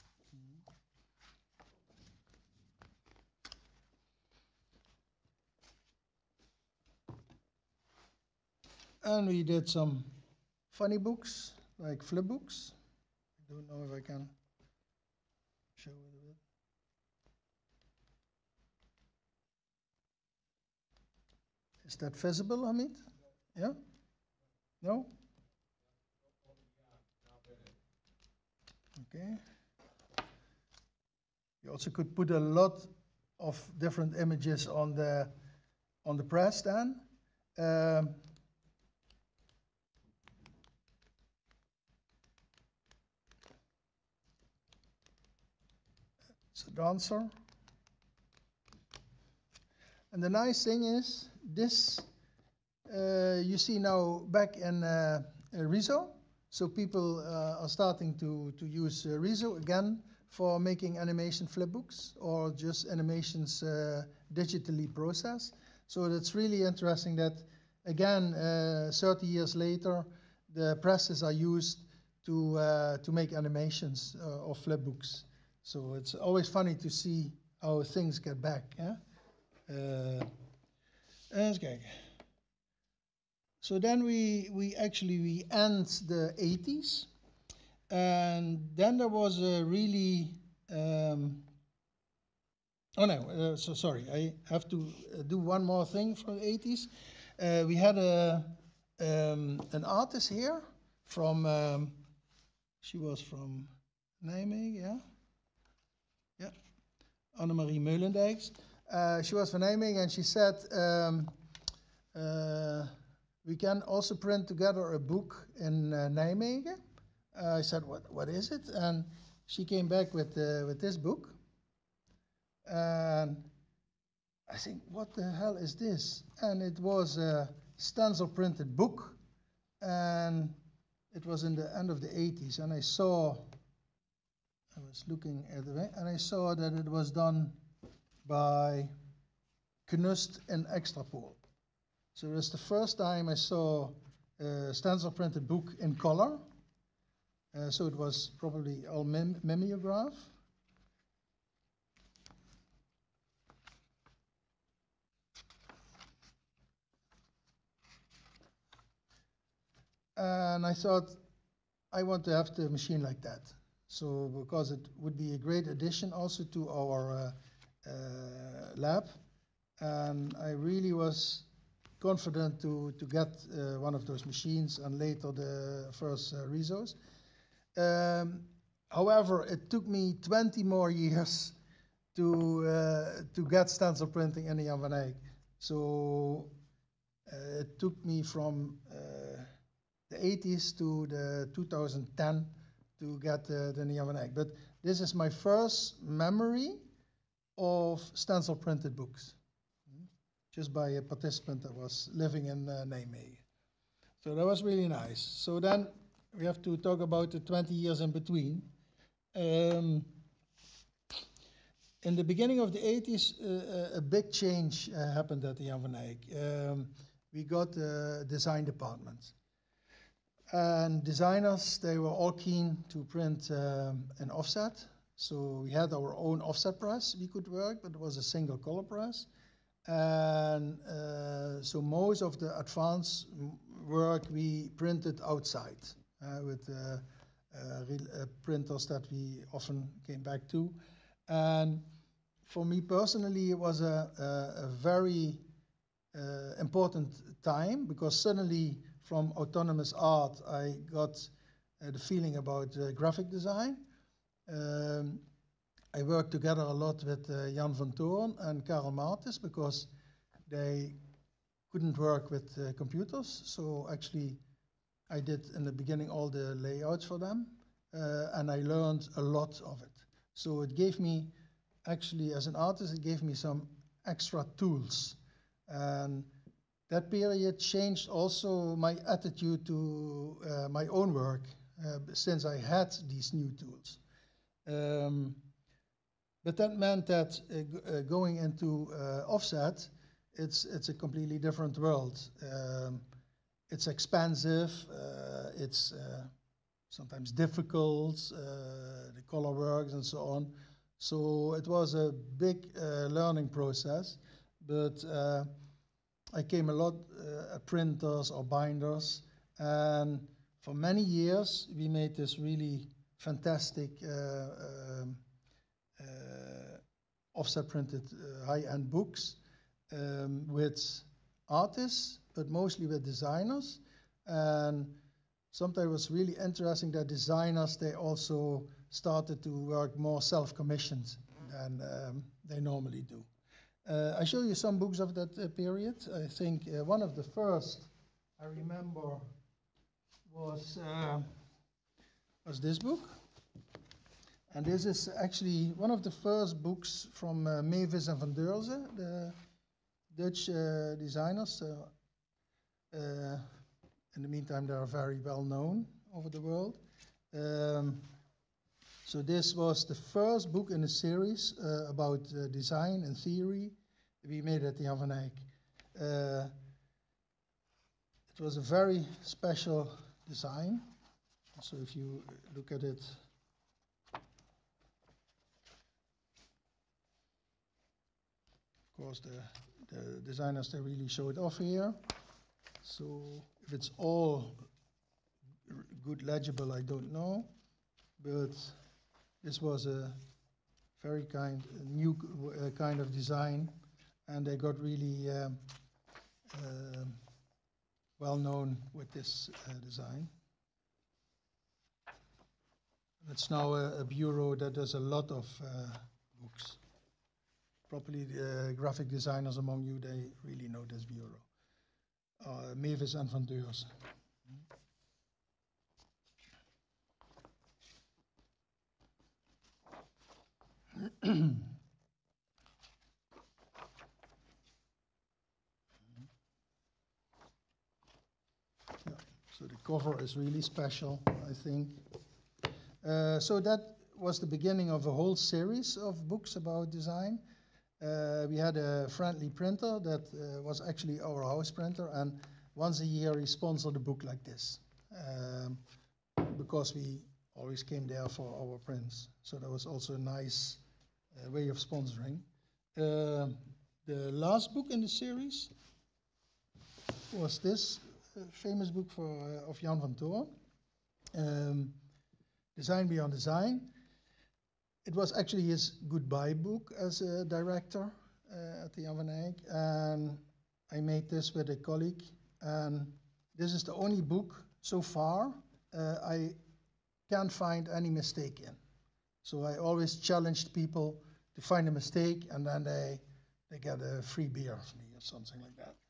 And we did some funny books, like flip books. I don't know if I can show it a bit. Is that visible, Hamid? Yeah? No? Okay. You also could put a lot of different images on the press then. It's a dancer. And the nice thing is, this you see now back in Riso. So people are starting to use Riso again for making animation flipbooks or just animations digitally processed. So that's really interesting that, again, 30 years later, the presses are used to make animations of flipbooks. So it's always funny to see how things get back. Yeah? Even kijken. So then we end the 80s, and then there was a really so sorry, I have to do one more thing from the 80s. We had an artist here from she was from Nijmegen, yeah, Annemarie Meulendijks. She was from Nijmegen, and she said, we can also print together a book in Nijmegen. I said, what is it? And she came back with this book. And I think, what the hell is this? And it was a stencil printed book. And it was in the end of the 80s. And I was looking at it, and I saw that it was done by Knust in Extrapol. So that's the first time I saw a stencil printed book in color. So it was probably all mimeograph. And I thought, I want to have the machine like that. So because it would be a great addition also to our lab. And I really was confident to get one of those machines, and later the first Risos. However, it took me 20 more years to get stencil printing in the Jan van Eyck. So it took me from the 80s to the 2010 to get the Jan van Eyck. But this is my first memory of stencil printed books, just by a participant that was living in Nijmegen. So that was really nice. So then we have to talk about the 20 years in between. In the beginning of the 80s, a big change happened at the Jan van Eyck. We got a design department. And designers, they were all keen to print an offset. So we had our own offset press we could work, but it was a single color press. And so most of the advanced work we printed outside with printers that we often came back to. And for me personally, it was a very important time, because suddenly from autonomous art, I got the feeling about graphic design. I worked together a lot with Jan van Toorn and Karel Martis, because they couldn't work with computers. So actually, I did in the beginning all the layouts for them, and I learned a lot of it. So it gave me, actually, as an artist, it gave me some extra tools. And that period changed also my attitude to my own work, since I had these new tools. But that meant that going into offset, it's a completely different world. It's expensive, it's sometimes difficult, the color works and so on. So it was a big learning process, but I came a lot at printers or binders, and for many years we made this really fantastic offset printed high-end books with artists, but mostly with designers. And sometimes it was really interesting that designers, they also started to work more self-commissioned than they normally do. I show you some books of that period. I think one of the first I remember was this book. And this is actually one of the first books from Mewis and Van Deurzen, the Dutch designers. In the meantime, they are very well known over the world. So this was the first book in a series about design and theory we made at the Jan van Eyck. It was a very special design. So if you look at it, of course the designers, they really show it off here. So if it's all good legible, I don't know, but this was a very new kind of design, and they got really well known with this design. It's now a bureau that does a lot of books. Probably the graphic designers among you, they really know this bureau. Mewis and Van Deurzen. So the cover is really special, I think. So that was the beginning of a whole series of books about design. We had a friendly printer that was actually our house printer, and once a year he sponsored a book like this, because we always came there for our prints. So that was also a nice way of sponsoring. The last book in the series was this famous book of Jan van Toorn, Design Beyond Design. It was actually his goodbye book as a director at the Jan van Eyck, and I made this with a colleague, and this is the only book so far I can't find any mistake in. So I always challenged people to find a mistake, and then they get a free beer from me. or something like that.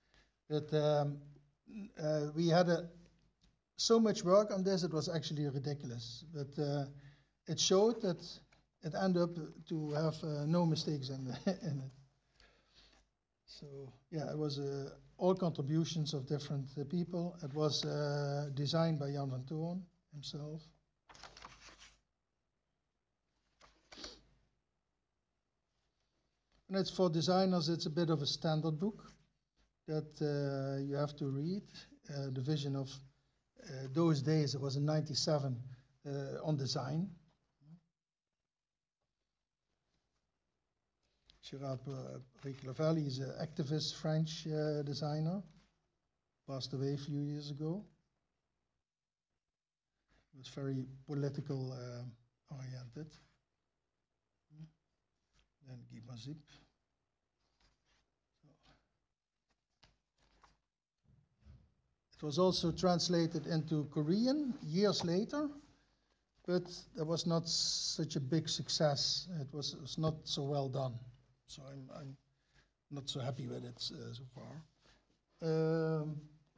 But we had so much work on this, it was actually ridiculous. But it showed that it ended up to have no mistakes in it. So yeah, it was all contributions of different people. It was designed by Jan van Toorn himself. And it's for designers, it's a bit of a standard book that you have to read. The vision of those days, it was in '97, on design. Gérard Bric-Laval is an activist French designer, passed away a few years ago. He was very political oriented. Then Guy Mazip. It was also translated into Korean years later, but there was not such a big success. It was not so well done. So I'm not so happy with it so far.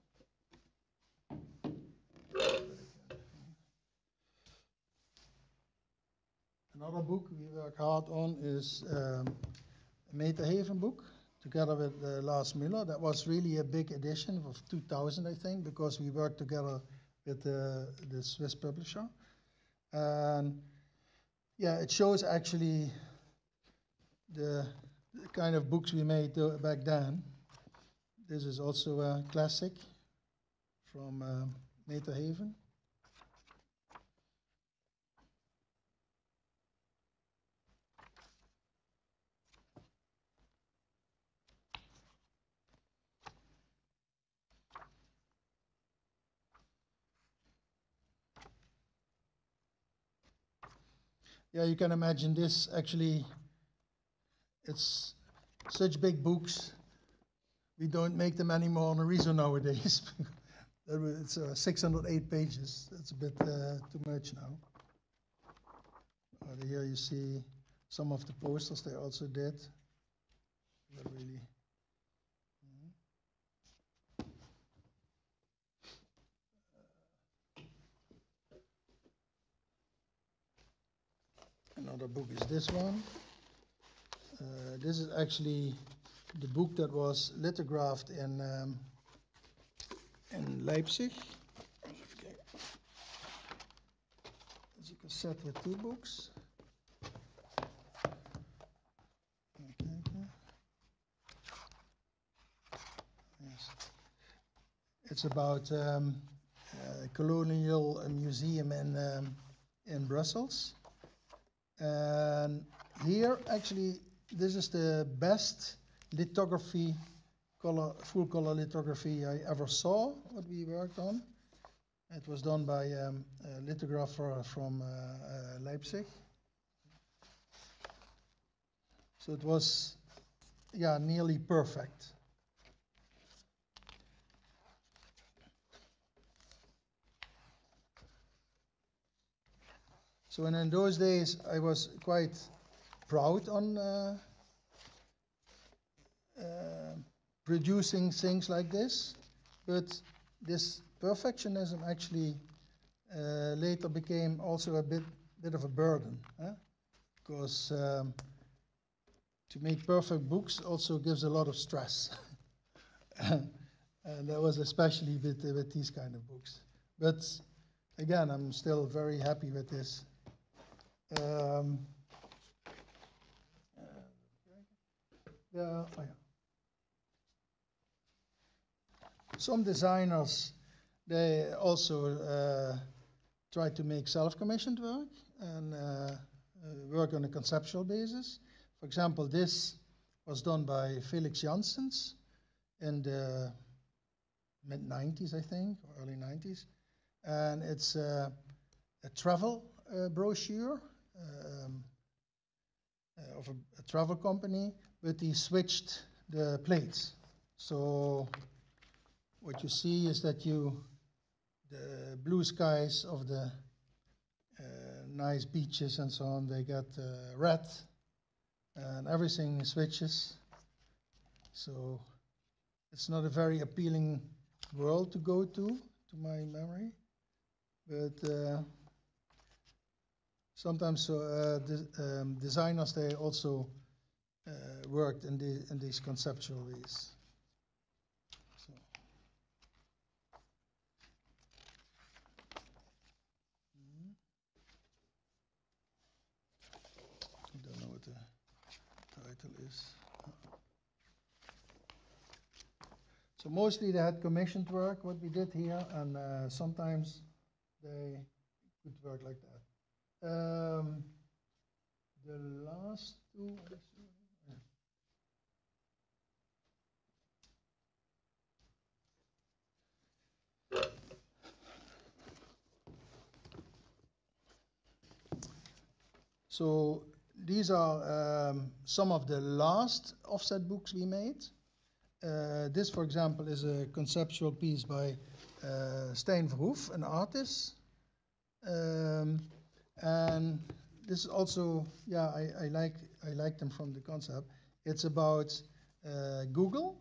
Another book we work hard on is a Meterheven book, together with Lars Müller. That was really a big edition of 2000, I think, because we worked together with the Swiss publisher. And yeah, it shows actually the kind of books we made back then. This is also a classic from Meterheven. Yeah, you can imagine this actually. It's such big books. We don't make them anymore on Arizo nowadays. It's 608 pages. It's a bit too much now. Here you see some of the posters they also did. They're really. Another book is this one. This is actually the book that was lithographed in Leipzig. It's a cassette with 2 books. Yes. It's about a colonial museum in Brussels. And here, actually, this is the best lithography, full color lithography I ever saw, what we worked on. It was done by a lithographer from Leipzig. So it was, yeah, nearly perfect. So in those days, I was quite proud on producing things like this, but this perfectionism actually later became also a bit of a burden, because to make perfect books also gives a lot of stress. And that was especially with these kind of books. But again, I'm still very happy with this. Oh yeah. Some designers, they also try to make self-commissioned work and work on a conceptual basis. For example, this was done by Felix Janssens in the mid-90s, I think, or early 90s. And it's a travel brochure of a travel company, but he switched the plates. So what you see is that the blue skies of the nice beaches and so on, they get red, and everything switches. So It's not a very appealing world to go to my memory, but sometimes designers, they also worked in these conceptual ways. So. I don't know what the title is. So mostly they had commissioned work, what we did here, and sometimes they could work like that. The last two, so these are some of the last offset books we made. This, for example, is a conceptual piece by Stijn Verhoef, an artist. And this is also, yeah, I like them from the concept. It's about Google.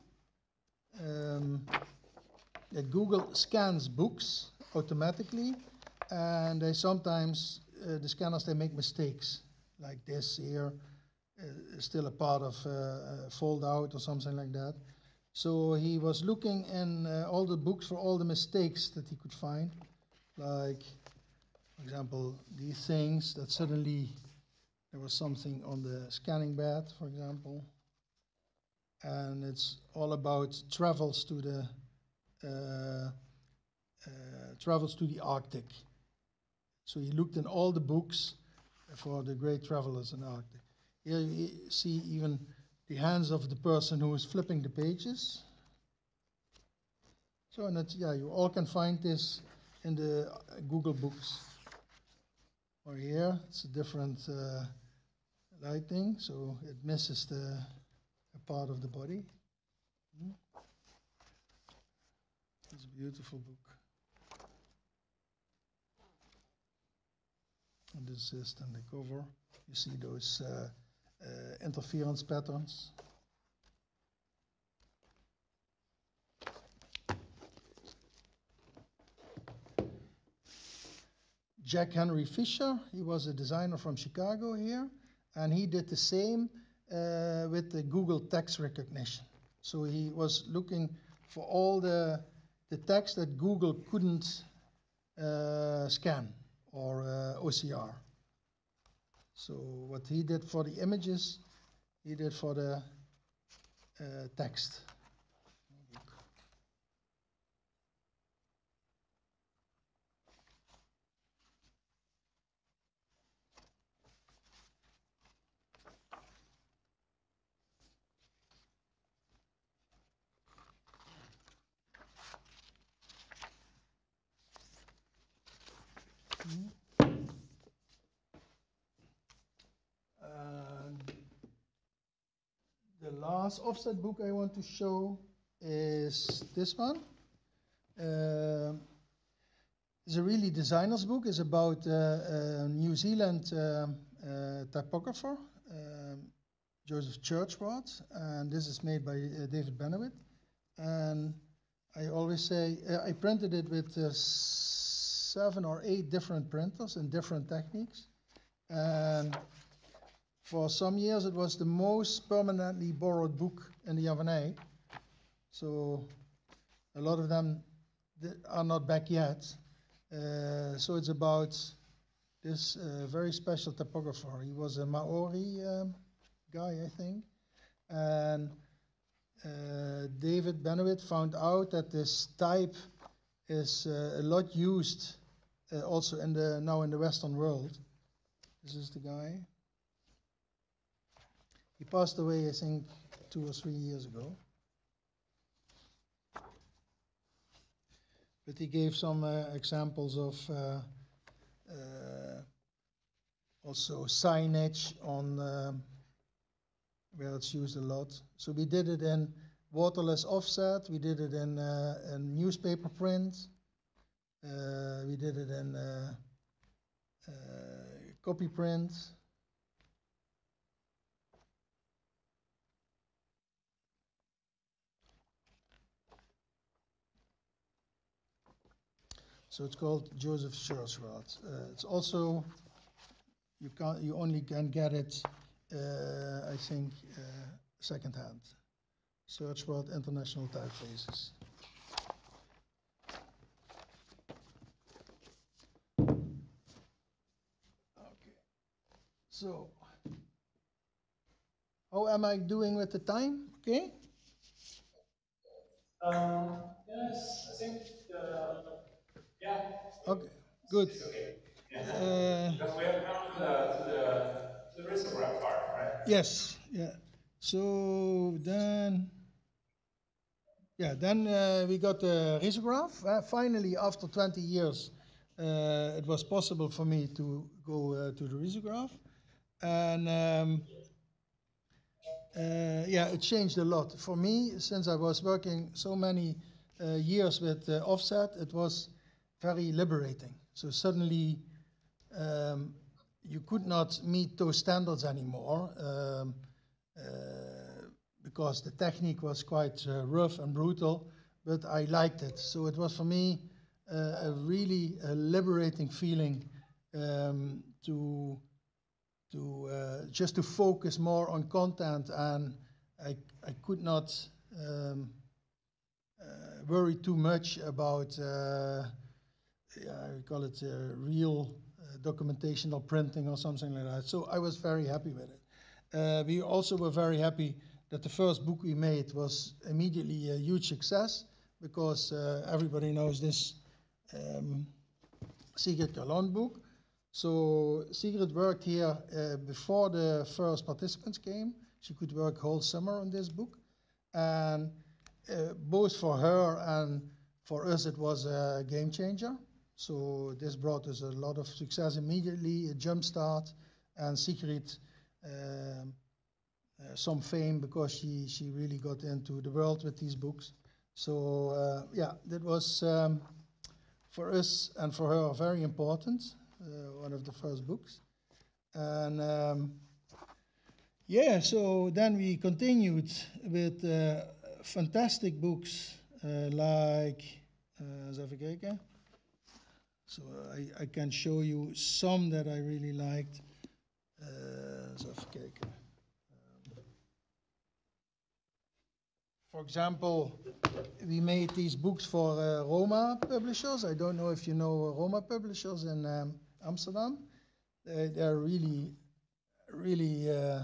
That Google scans books automatically, and they sometimes, the scanners, they make mistakes. Like this here is still a part of fold out or something like that. So he was looking in all the books for all the mistakes that he could find. Like, for example, these things that suddenly there was something on the scanning bed, for example. And it's all about travels to the Arctic. So he looked in all the books for the great travelers in the Arctic. Here you see even the hands of the person who is flipping the pages. So, and it's, yeah, you all can find this in the Google books. Or here, it's a different lighting, so it misses a part of the body. It's a beautiful book. And this is then the cover. You see those interference patterns. Jack Henry Fisher, he was a designer from Chicago here, and he did the same with the Google text recognition. So he was looking for all the text that Google couldn't scan or OCR. So what he did for the images, he did for the text. The last offset book I want to show is this one. It's a really designer's book. It's about a New Zealand typographer, Joseph Churchward, and this is made by David Benowitz. And I always say, I printed it with 7 or 8 different printers and different techniques. And for some years, it was the most permanently borrowed book in the Javanae. So a lot of them are not back yet. So it's about this very special typographer. He was a Maori guy, I think. And David Benowitz found out that this type is a lot used also now in the Western world. This is the guy. He passed away, I think, 2 or 3 years ago. But he gave some examples of also signage on where it's used a lot. So we did it in waterless offset, we did it in newspaper print, we did it in copy print. So it's called Joseph Schwarzwald. It's also you only can get it, I think, secondhand. Schwarzwald International Typefaces. Okay. So, how am I doing with the time? Okay. Yes, I think, yeah. Okay. Good. It's okay. Yeah. Because we have come to the risograph part, right? Yes. Yeah. So then. Yeah, then we got the risograph. Finally, after 20 years, it was possible for me to go to the risograph. And yeah, it changed a lot. For me, since I was working so many years with offset, it was very liberating. So suddenly, you could not meet those standards anymore. Because the technique was quite rough and brutal, but I liked it. So it was for me a really liberating feeling to just to focus more on content, and I could not worry too much about we call it real documentation or printing or something like that. So I was very happy with it. We also were very happy that the first book we made was immediately a huge success, because everybody knows this Sigrid Galland book. So Sigrid worked here before the first participants came. She could work whole summer on this book. And both for her and for us, it was a game changer. So this brought us a lot of success immediately, a jump start, and Sigrid some fame, because she really got into the world with these books. So yeah, that was for us and for her very important, one of the first books. And yeah, so then we continued with fantastic books like, eens even kijken. So I can show you some that I really liked. Eens even kijken. For example, we made these books for Roma publishers. I don't know if you know Roma publishers in Amsterdam. They're really, really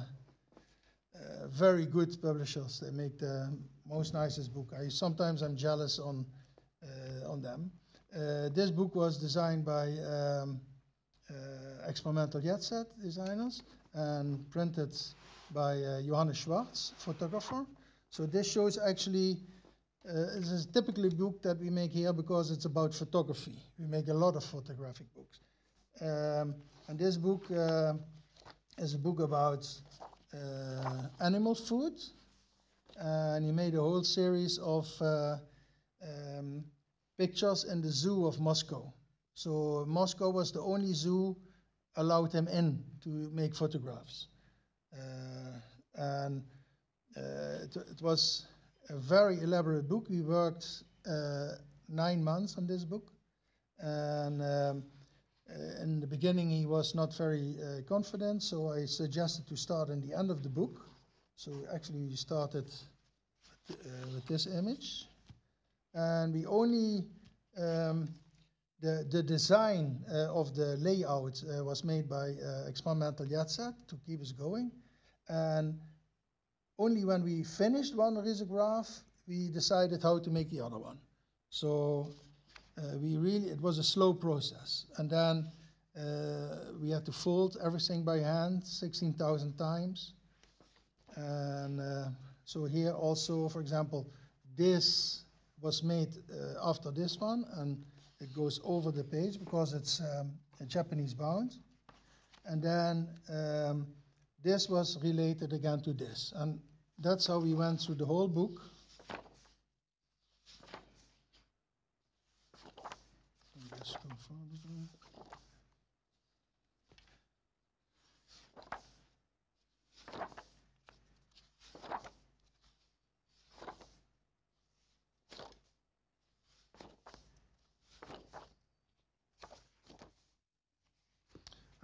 very good publishers. They make the most nicest book. Sometimes I'm jealous on them. This book was designed by Experimental Jet Set designers and printed by Johannes Schwartz, photographer. So this shows actually, this is typically a book that we make here because it's about photography. We make a lot of photographic books. And this book is a book about animal food. And he made a whole series of pictures in the zoo of Moscow. So Moscow was the only zoo allowed him in to make photographs. And it was a very elaborate book. We worked 9 months on this book. And in the beginning, he was not very confident, so I suggested to start in the end of the book. So actually, we started with this image. And we only, the design of the layout was made by Experimental Jet Set to keep us going. And only when we finished one risograph, we decided how to make the other one. So it was a slow process. And then we had to fold everything by hand 16,000 times. And so here also, for example, this was made after this one, and it goes over the page because it's a Japanese bound. And then this was related again to this. And that's how we went through the whole book.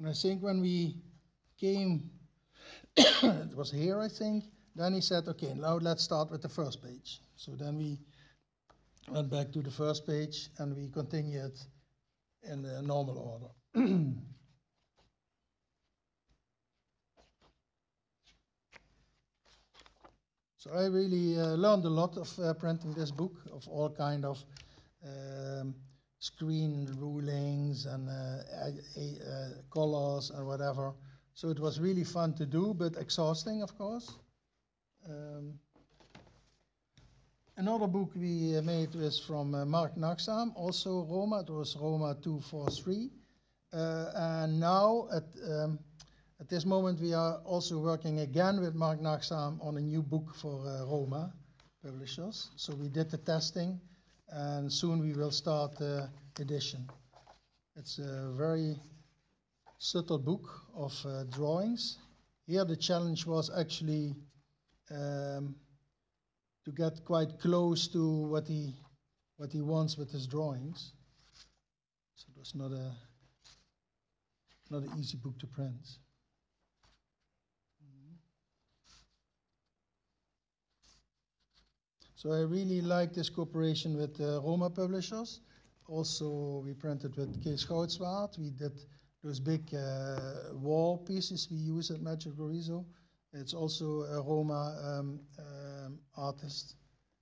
And I think when we came, it was here, I think, then he said, okay, now let's start with the first page. So then we went back to the first page and we continued in the normal order. So I really learned a lot of printing this book, of all kind of screen rulings and colors and whatever. So it was really fun to do, but exhausting, of course. Another book we made was from Mark Nagsam, also Roma. It was Roma 243. And now, at this moment, we are also working again with Mark Nagsam on a new book for Roma publishers. So we did the testing, and soon we will start the edition. It's a very subtle book of drawings. Here the challenge was actually to get quite close to what he wants with his drawings. So it was not an easy book to print. So I really like this cooperation with Roma publishers. Also, we printed with Kees Goudswaard. We did those big wall pieces we use at Magic Gorizo. It's also a Roma artist.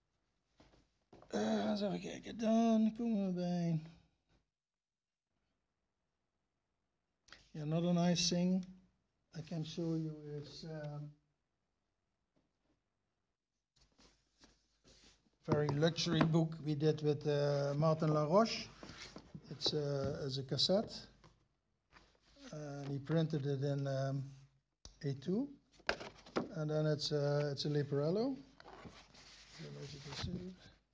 Eens even kijken, dan komen we bij. Yeah, another nice thing I can show you is very luxury book we did with Martin Laroche. It's a cassette. And he printed it in A2. And then it's a Leporello. As you can see.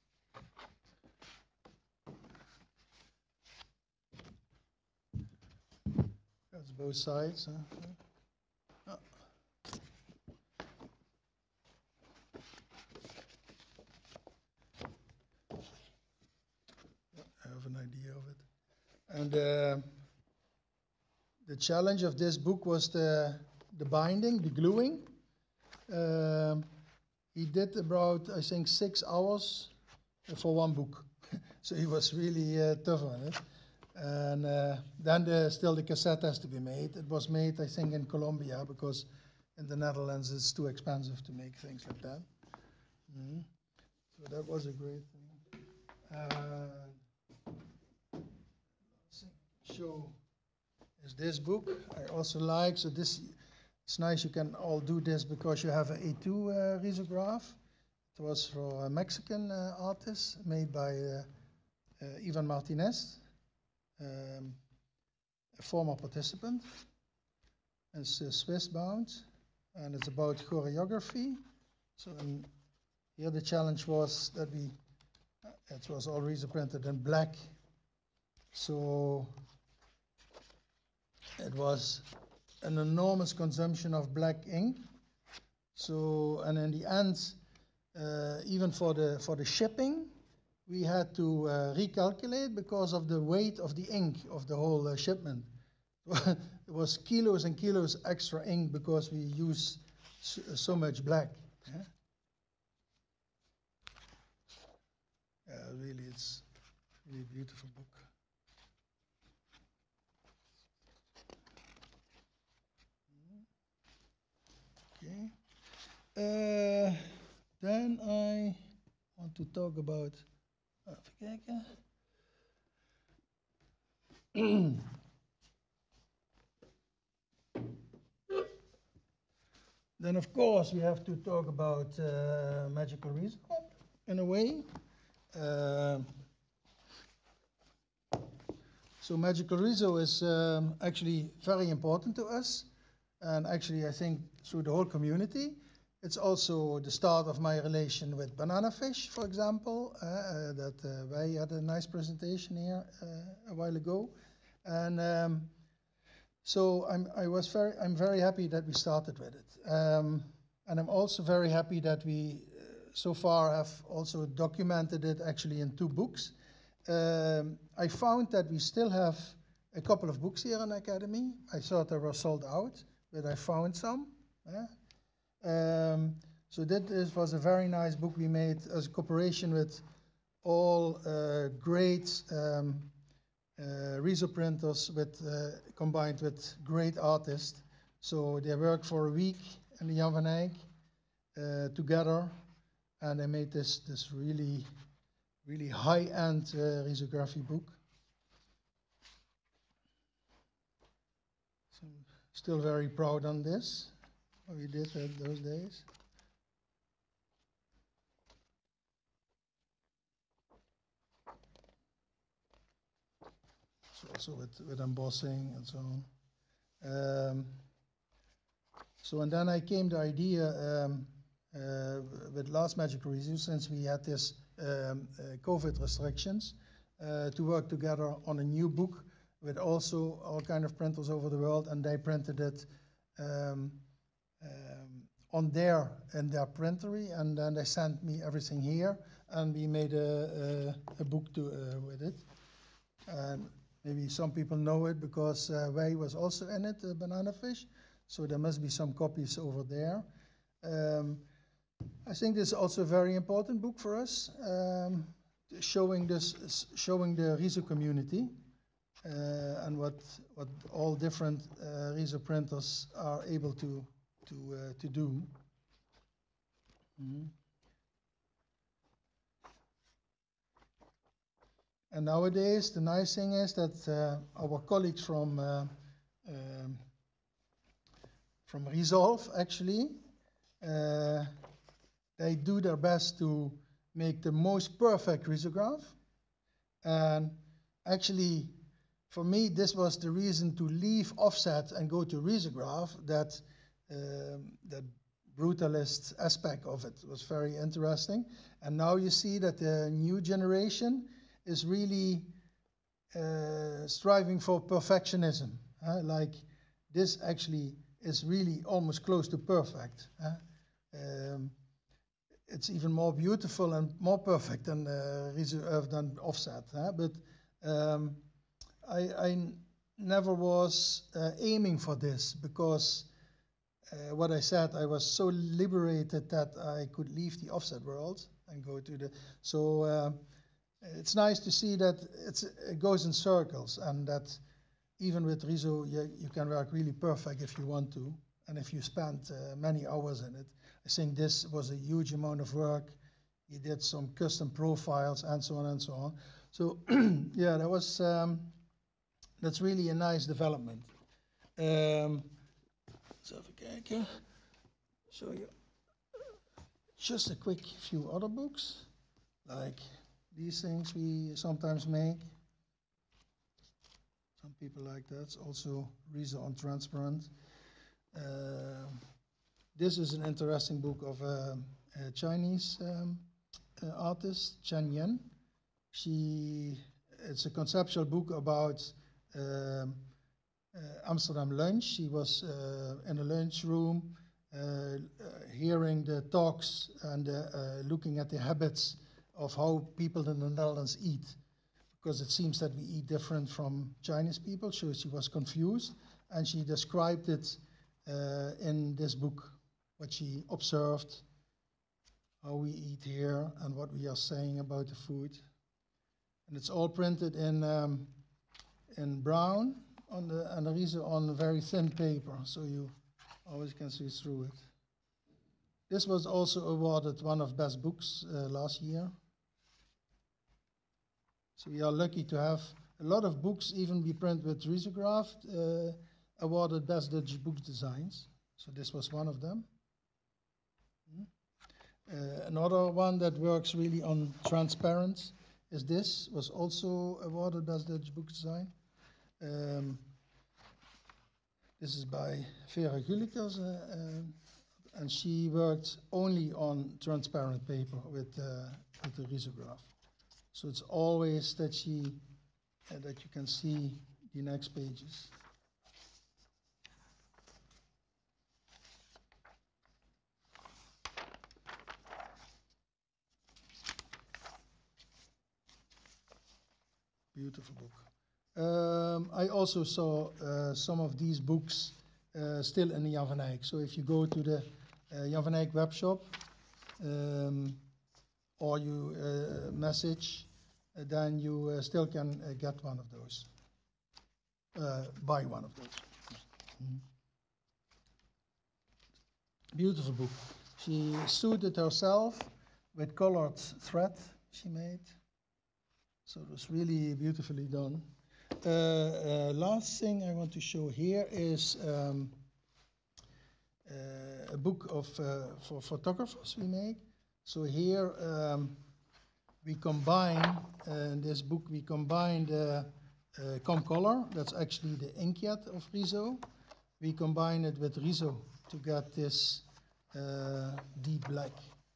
That's both sides. Oh. I have an idea of it. And the challenge of this book was the binding, the gluing. He did about, I think, 6 hours for one book. So he was really tough on it. And then still the cassette has to be made. It was made, I think, in Colombia, because in the Netherlands it's too expensive to make things like that. So that was a great thing. Show is this book. I also like, so this, it's nice you can all do this because you have an A2 risograph. It was for a Mexican artist made by Ivan Martinez, a former participant. It's Swiss bound, and it's about choreography. So here the challenge was that it was all printed in black. So it was an enormous consumption of black ink. So, and in the end, even for the shipping, we had to recalculate because of the weight of the ink of the whole shipment. It was kilos and kilos extra ink because we use so much black. Yeah, really, it's really a beautiful book. Okay. Then I want to talk about. Even kijken. Then, of course, we have to talk about Magic Gorizo in a way. So Magic Gorizo is actually very important to us, and actually I think through the whole community. It's also the start of my relation with Banana Fish, for example, that wij had a nice presentation here a while ago. And so I'm very happy that we started with it. And I'm also very happy that we so far have also documented it actually in 2 books. I found that we still have a couple of books here in the Academy. I thought they were sold out, but I found some. So this was a very nice book we made as a cooperation with all great Riso printers combined with great artists. So they worked for a week in the Jan van Eyck together, and they made this really high-end risography book. So still very proud on this, what we did those days. So also with embossing and so on. And then I came the idea with Last Magical Riso, since we had this COVID restrictions, to work together on a new book with also all kind of printers over the world, and they printed it in their printery, and then they sent me everything here, and we made a book with it. Maybe some people know it because Wei was also in it, Banana Fish, so there must be some copies over there. I think this is also a very important book for us, showing the Riso community and what all different Riso printers are able to do. And nowadays, the nice thing is that our colleagues from Resolve, actually, they do their best to make the most perfect risograph. And actually, for me, this was the reason to leave offset and go to risograph. That brutalist aspect of it was very interesting. And now you see that the new generation is really striving for perfectionism. Like this actually is really almost close to perfect. It's even more beautiful and more perfect than offset. But I never was aiming for this, because what I said, I was so liberated that I could leave the offset world and go to the. So it's nice to see that it goes in circles, and that even with Riso you can work really perfect if you want to, and if you spend many hours in it. I think this was a huge amount of work. He did some custom profiles and so on and so on. So yeah, that was that's really a nice development. Let's have a kijken. Show you just a quick few other books, like these things we sometimes make. Some people like that. It's also Riso on transparent. This is an interesting book of a Chinese artist, Chen Yan. It's a conceptual book about Amsterdam lunch. She was in a lunchroom, hearing the talks and looking at the habits of how people in the Netherlands eat, because it seems that we eat different from Chinese people. So she was confused, and she described it in this book, what she observed, how we eat here, and what we are saying about the food. And it's all printed in brown on the Riso on very thin paper, so you always can see through it. This was also awarded one of best books last year. So we are lucky to have a lot of books, even we print with risograph, awarded best Dutch book designs. So this was one of them. Another one that works really on transparent is this, was also awarded best Dutch book design. This is by Vera Gulikers, and she worked only on transparent paper with the risograph. So it's always that that you can see the next pages. Beautiful book. I also saw some of these books still in the Jan van Eyck. So if you go to the Jan van Eyck web shop, or you message, then you still can get one of those, buy one of those. Beautiful book. She sewed it herself with colored thread she made. So it was really beautifully done. Last thing I want to show here is a book of for photographers we make. So here we combine, in this book we combine the Comcolor, that's actually the inkjet of Riso. We combine it with Riso to get this deep black.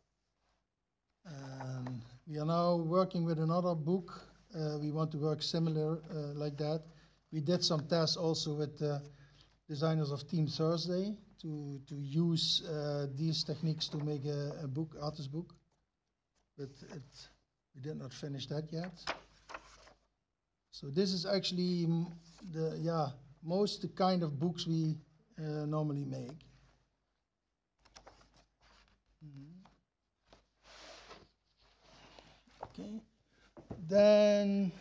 And we are now working with another book. We want to work similar like that. We did some tests also with the designers of Team Thursday to use these techniques to make a book, artist book. But we did not finish that yet. So this is actually most the kind of books we normally make. Okay. Then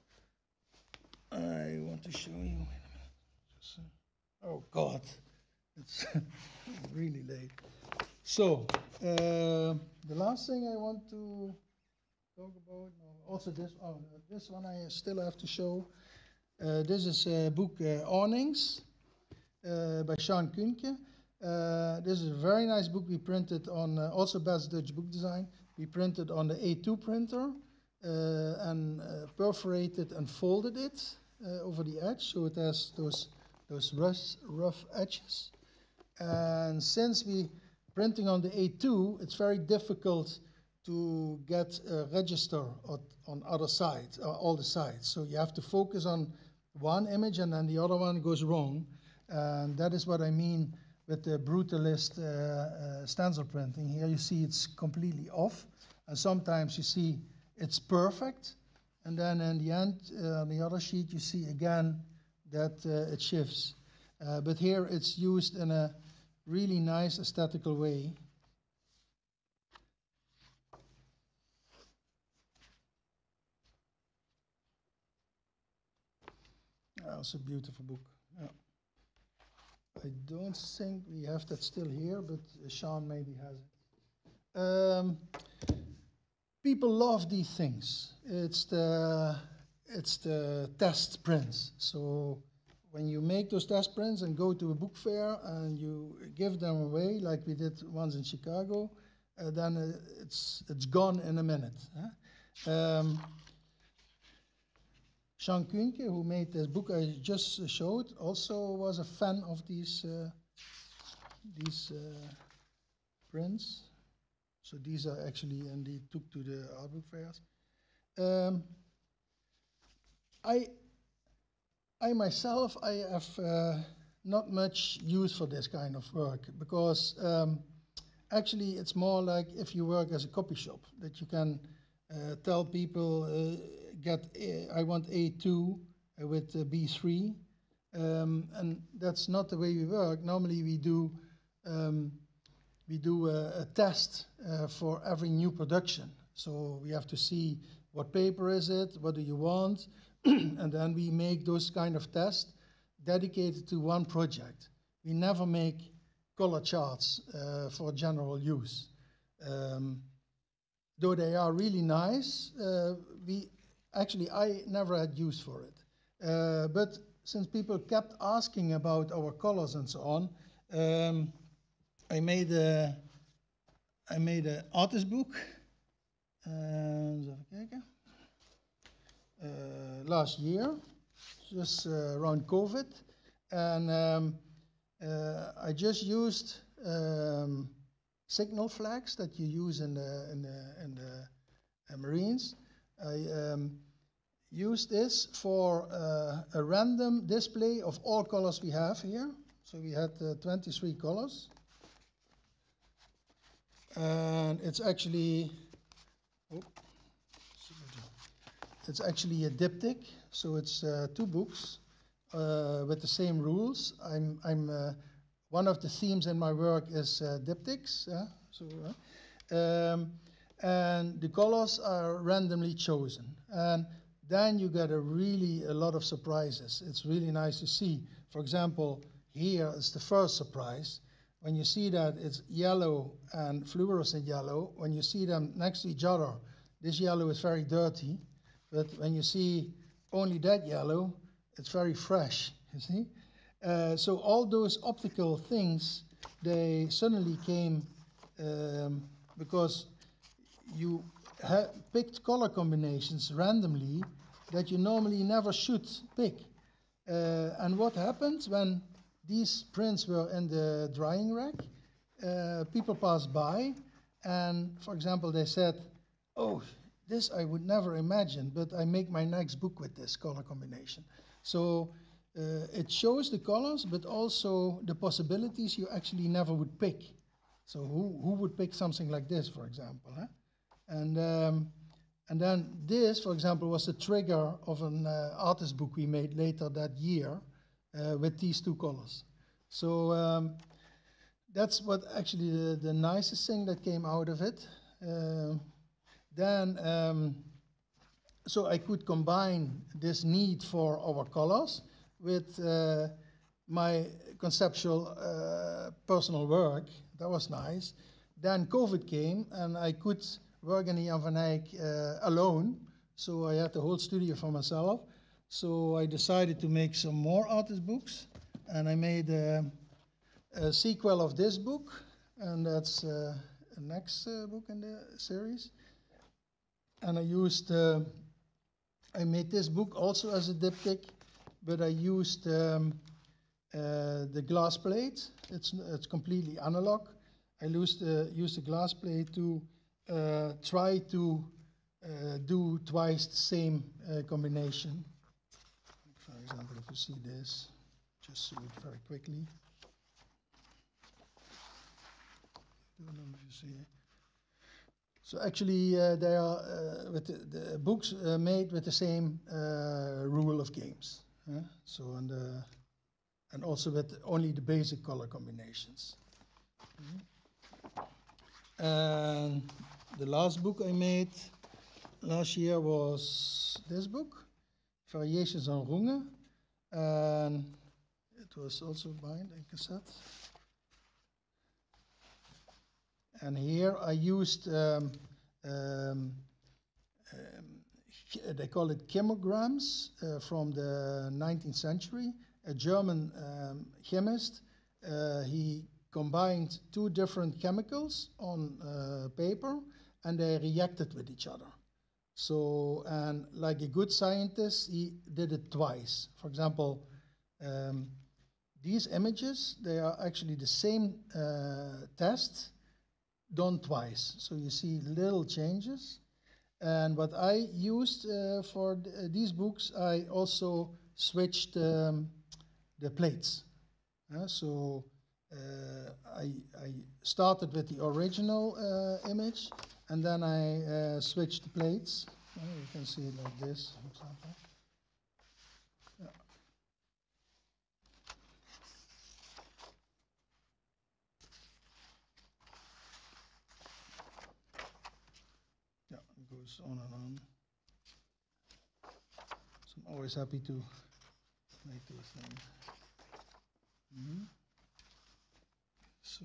I want to show you. Wait a minute. Oh God, it's really late. So the last thing I want to talk about, also this one I still have to show. This is a book, Awnings, by Sean Kuhnke. This is a very nice book we printed on, also Best Dutch Book Design. We printed on the A2 printer and perforated and folded it over the edge, so it has those rough edges. And since we printing on the A2, it's very difficult to get a register on other sides, all the sides. So you have to focus on one image and then the other one goes wrong. And that is what I mean with the brutalist stencil printing. Here you see it's completely off, and sometimes you see it's perfect, and then in the end, on the other sheet, you see again that it shifts. But here it's used in a really nice aesthetical way. Also a beautiful book. Yeah. I don't think we have that still here, but Sean maybe has it. People love these things. It's the test prints. So when you make those test prints and go to a book fair and you give them away, like we did once in Chicago, then it's gone in a minute. Huh? Sean Kuhnke, who made this book I just showed, also was a fan of these prints. So these are actually indeed took to the art book fairs. I myself, I have not much use for this kind of work, because actually it's more like if you work as a copy shop, that you can tell people, I want A2 with B3, and that's not the way we work. Normally we do a test for every new production. So we have to see what paper is it, what do you want, and then we make those kind of tests dedicated to one project. We never make color charts for general use. Though they are really nice, I never had use for it. But since people kept asking about our colors and so on, I made an artist book last year, just around COVID, and I just used signal flags that you use in the Marines. I used this for a random display of all colors we have here. So we had 23 colors. And it's actually, It's actually a diptych, so it's 2 books with the same rules. One of the themes in my work is diptychs. And the colors are randomly chosen. And then you get a lot of surprises. It's really nice to see. For example, here is the first surprise. When you see that it's yellow and fluorescent yellow, when you see them next to each other, this yellow is very dirty. But when you see only that yellow, it's very fresh, you see? So all those optical things, they suddenly came because you picked color combinations randomly that you normally never should pick. And what happened when these prints were in the drying rack? People passed by, and for example, they said, "Oh, this I would never imagine, but I make my next book with this color combination." So it shows the colors, but also the possibilities you actually never would pick. So who would pick something like this, for example? Huh? And then this, for example, was the trigger of an artist book we made later that year with these 2 colors. So that's what actually the nicest thing that came out of it. So I could combine this need for our colors with my conceptual personal work. That was nice. Then COVID came, and I could work in the Jan van Eyck alone, so I had the whole studio for myself. So I decided to make some more artist books, and I made a sequel of this book, and that's the next book in the series. And I made this book also as a diptych, but I used the glass plate. It's completely analog. I used the glass plate to try to do twice the same combination. For example, if you see this, just show it very quickly. I don't know if you see it. So actually, they are with the books made with the same rule of games. So and also with only the basic color combinations. And the last book I made last year was this book, Variations on Runge, and it was also bound in cassette. And here I used, they call it chemograms from the 19th century. A German chemist, he combined 2 different chemicals on paper, and they reacted with each other. So, and like a good scientist, he did it twice. For example, these images, they are actually the same test done twice. So you see little changes. And what I used for these books, I also switched the plates. So I started with the original image, and then I switched the plates. You can see it like this, for example. Yeah, it goes on and on. So I'm always happy to make those things. So,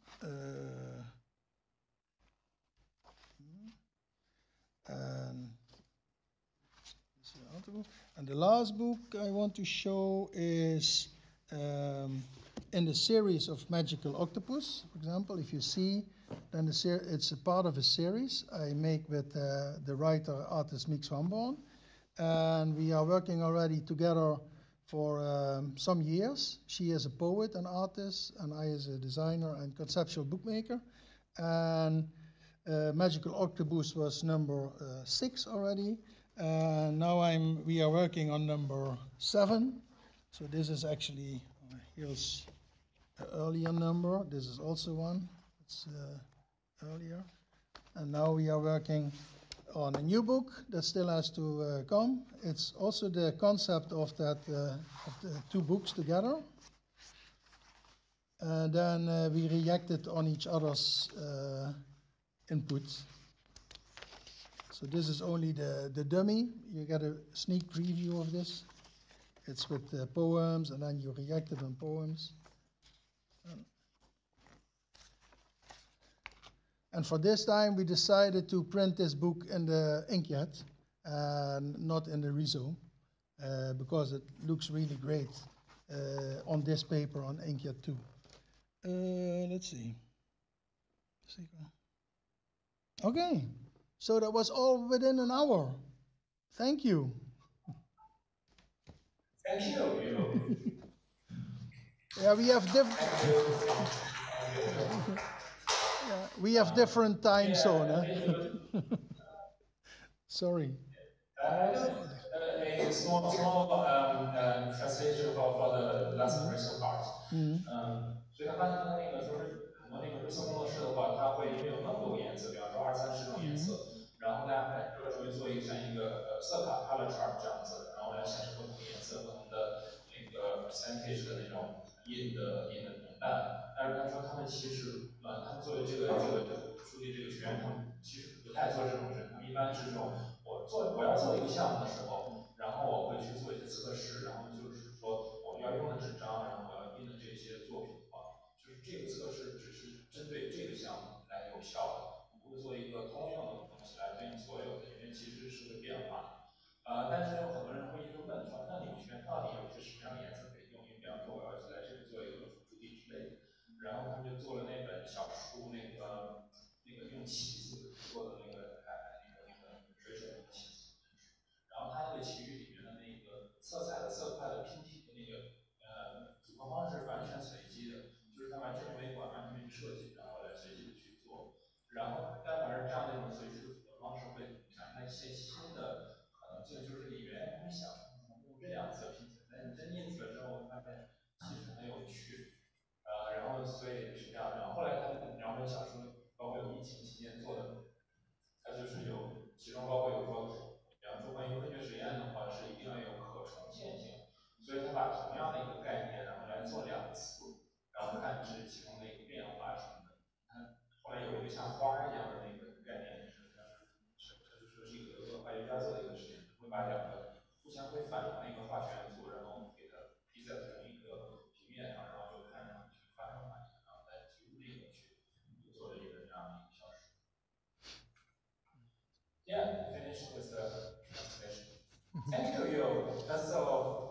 and the last book I want to show is in the series of Magical Octopus. For example, if you see, then it's a part of a series I make with the writer artist Miek Swanborn, and we are working already together for some years. She is a poet and artist, and I as a designer and conceptual bookmaker. And Magical Octopus was number 6 already. Now we are working on number 7. So this is actually, here's an earlier number. This is also one. It's earlier. And now we are working on a new book that still has to come. It's also the concept of that of the two books together. And then we reacted on each other's inputs. So this is only the dummy. You get a sneak preview of this. It's with poems, and then you reacted on poems. And for this time, we decided to print this book in the inkjet and not in the Riso, because it looks really great on this paper on inkjet too. Let's see. Okay, so that was all within an hour. Thank you. Thank you. Yeah, we have we have different time zone. Sorry. A small translation for the last research part. 所以他发现他那个说是很多那个 research 工作室的话，它会因为有那么多个颜色，比方说20-30种颜色，然后大家会这个时候做一个像一个色卡 color chart 这样子，然后来显示不同的颜色、不同的那个 percentage 的那种浓淡。但是他说他们其实他们作为这个书记这个学院，他们其实不太做这种事，他们一般是这种我要做一个项目的时候，然后我会去做一些测试，然后就是说我要用的纸张，然后我要印的这些作品的话，就是这个测试只是针对这个项目来有效的，我不会做一个通用的东西来对应所有的，因为其实是会变化的。但是有很多人会一直问说，那你们学院到底有一些什么样的颜色可以用？因为比方说我要在这里做一个主题之类的，然后他们就做了那本小书，那个用旗子做的那个水手的旗子，然后它那个旗语里面的那个色彩的色块的拼贴的那个组合方式是完全随机的，就是它完全没管，完全没设计，然后来随机的去做。然后但反而这样的一种随机的组合方式会产生一些新的可能性，就是你原来不会想用这两个色拼起来，但你真印出来之后，发现其实很有趣。然后所以是这样，然后后来他们两本小说，包括有疫情期间做的，它就是有其中包括有说，比方说关于科学实验的话，是一定要有可重现性，所以他把同样的一个概念，然后来做2次，然后看这其中的一个变化什么的。他后来有一个像花一样的那个概念，是一个德国化学家做的一个实验，会把2个互相会反应的一个化学元素，然后给它滴在同一个平面上，然后就看上去发生反应，然后再记录那个去做了一个这样的一个小实验。Yeah, finished with the translation. Thank you. That's a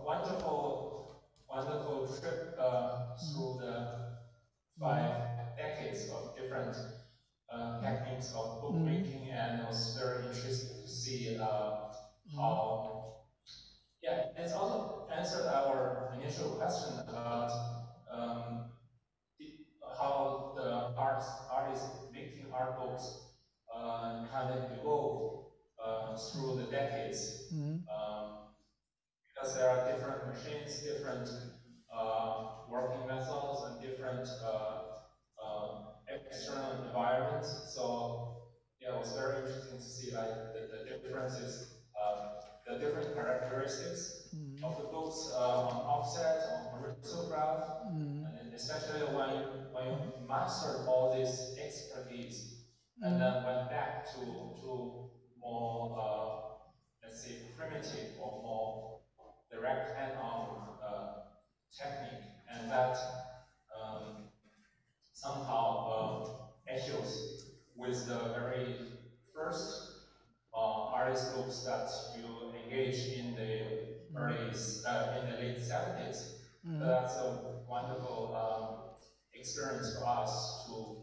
wonderful trip through the 5 decades of different techniques of bookmaking, and it was very interesting to see how. Yeah, it's also answered our initial question about how the artists making art books kind of evolved through the decades. Because there are different machines, different working methods, and different external environments. So yeah, it was very interesting to see like the differences, the different characteristics of the books on offset, on risograph, and especially when you mastered all this expertise and then went back to more let's say primitive or more direct hand-on technique, and that somehow echoes with the very first artist books that you engaged in the in the late 70s. That's a wonderful experience for us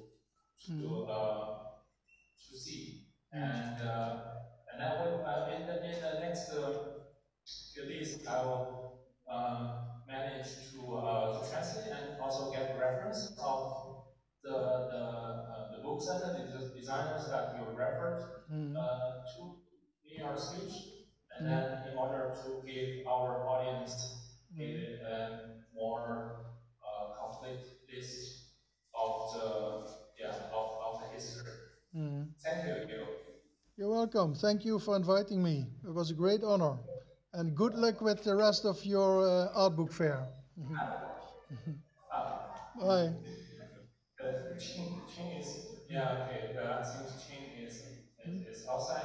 to see. And I will in the next few days I will manage to translate and also get reference of the books and the designers that you referred to in your speech, and then in order to give our audience a more complete list of the history. Thank you. You're welcome. welcome. Thank you for inviting me. It was a great honor. And good luck with the rest of your art book fair. Bye. Chin is yeah okay. I think Chin is outside.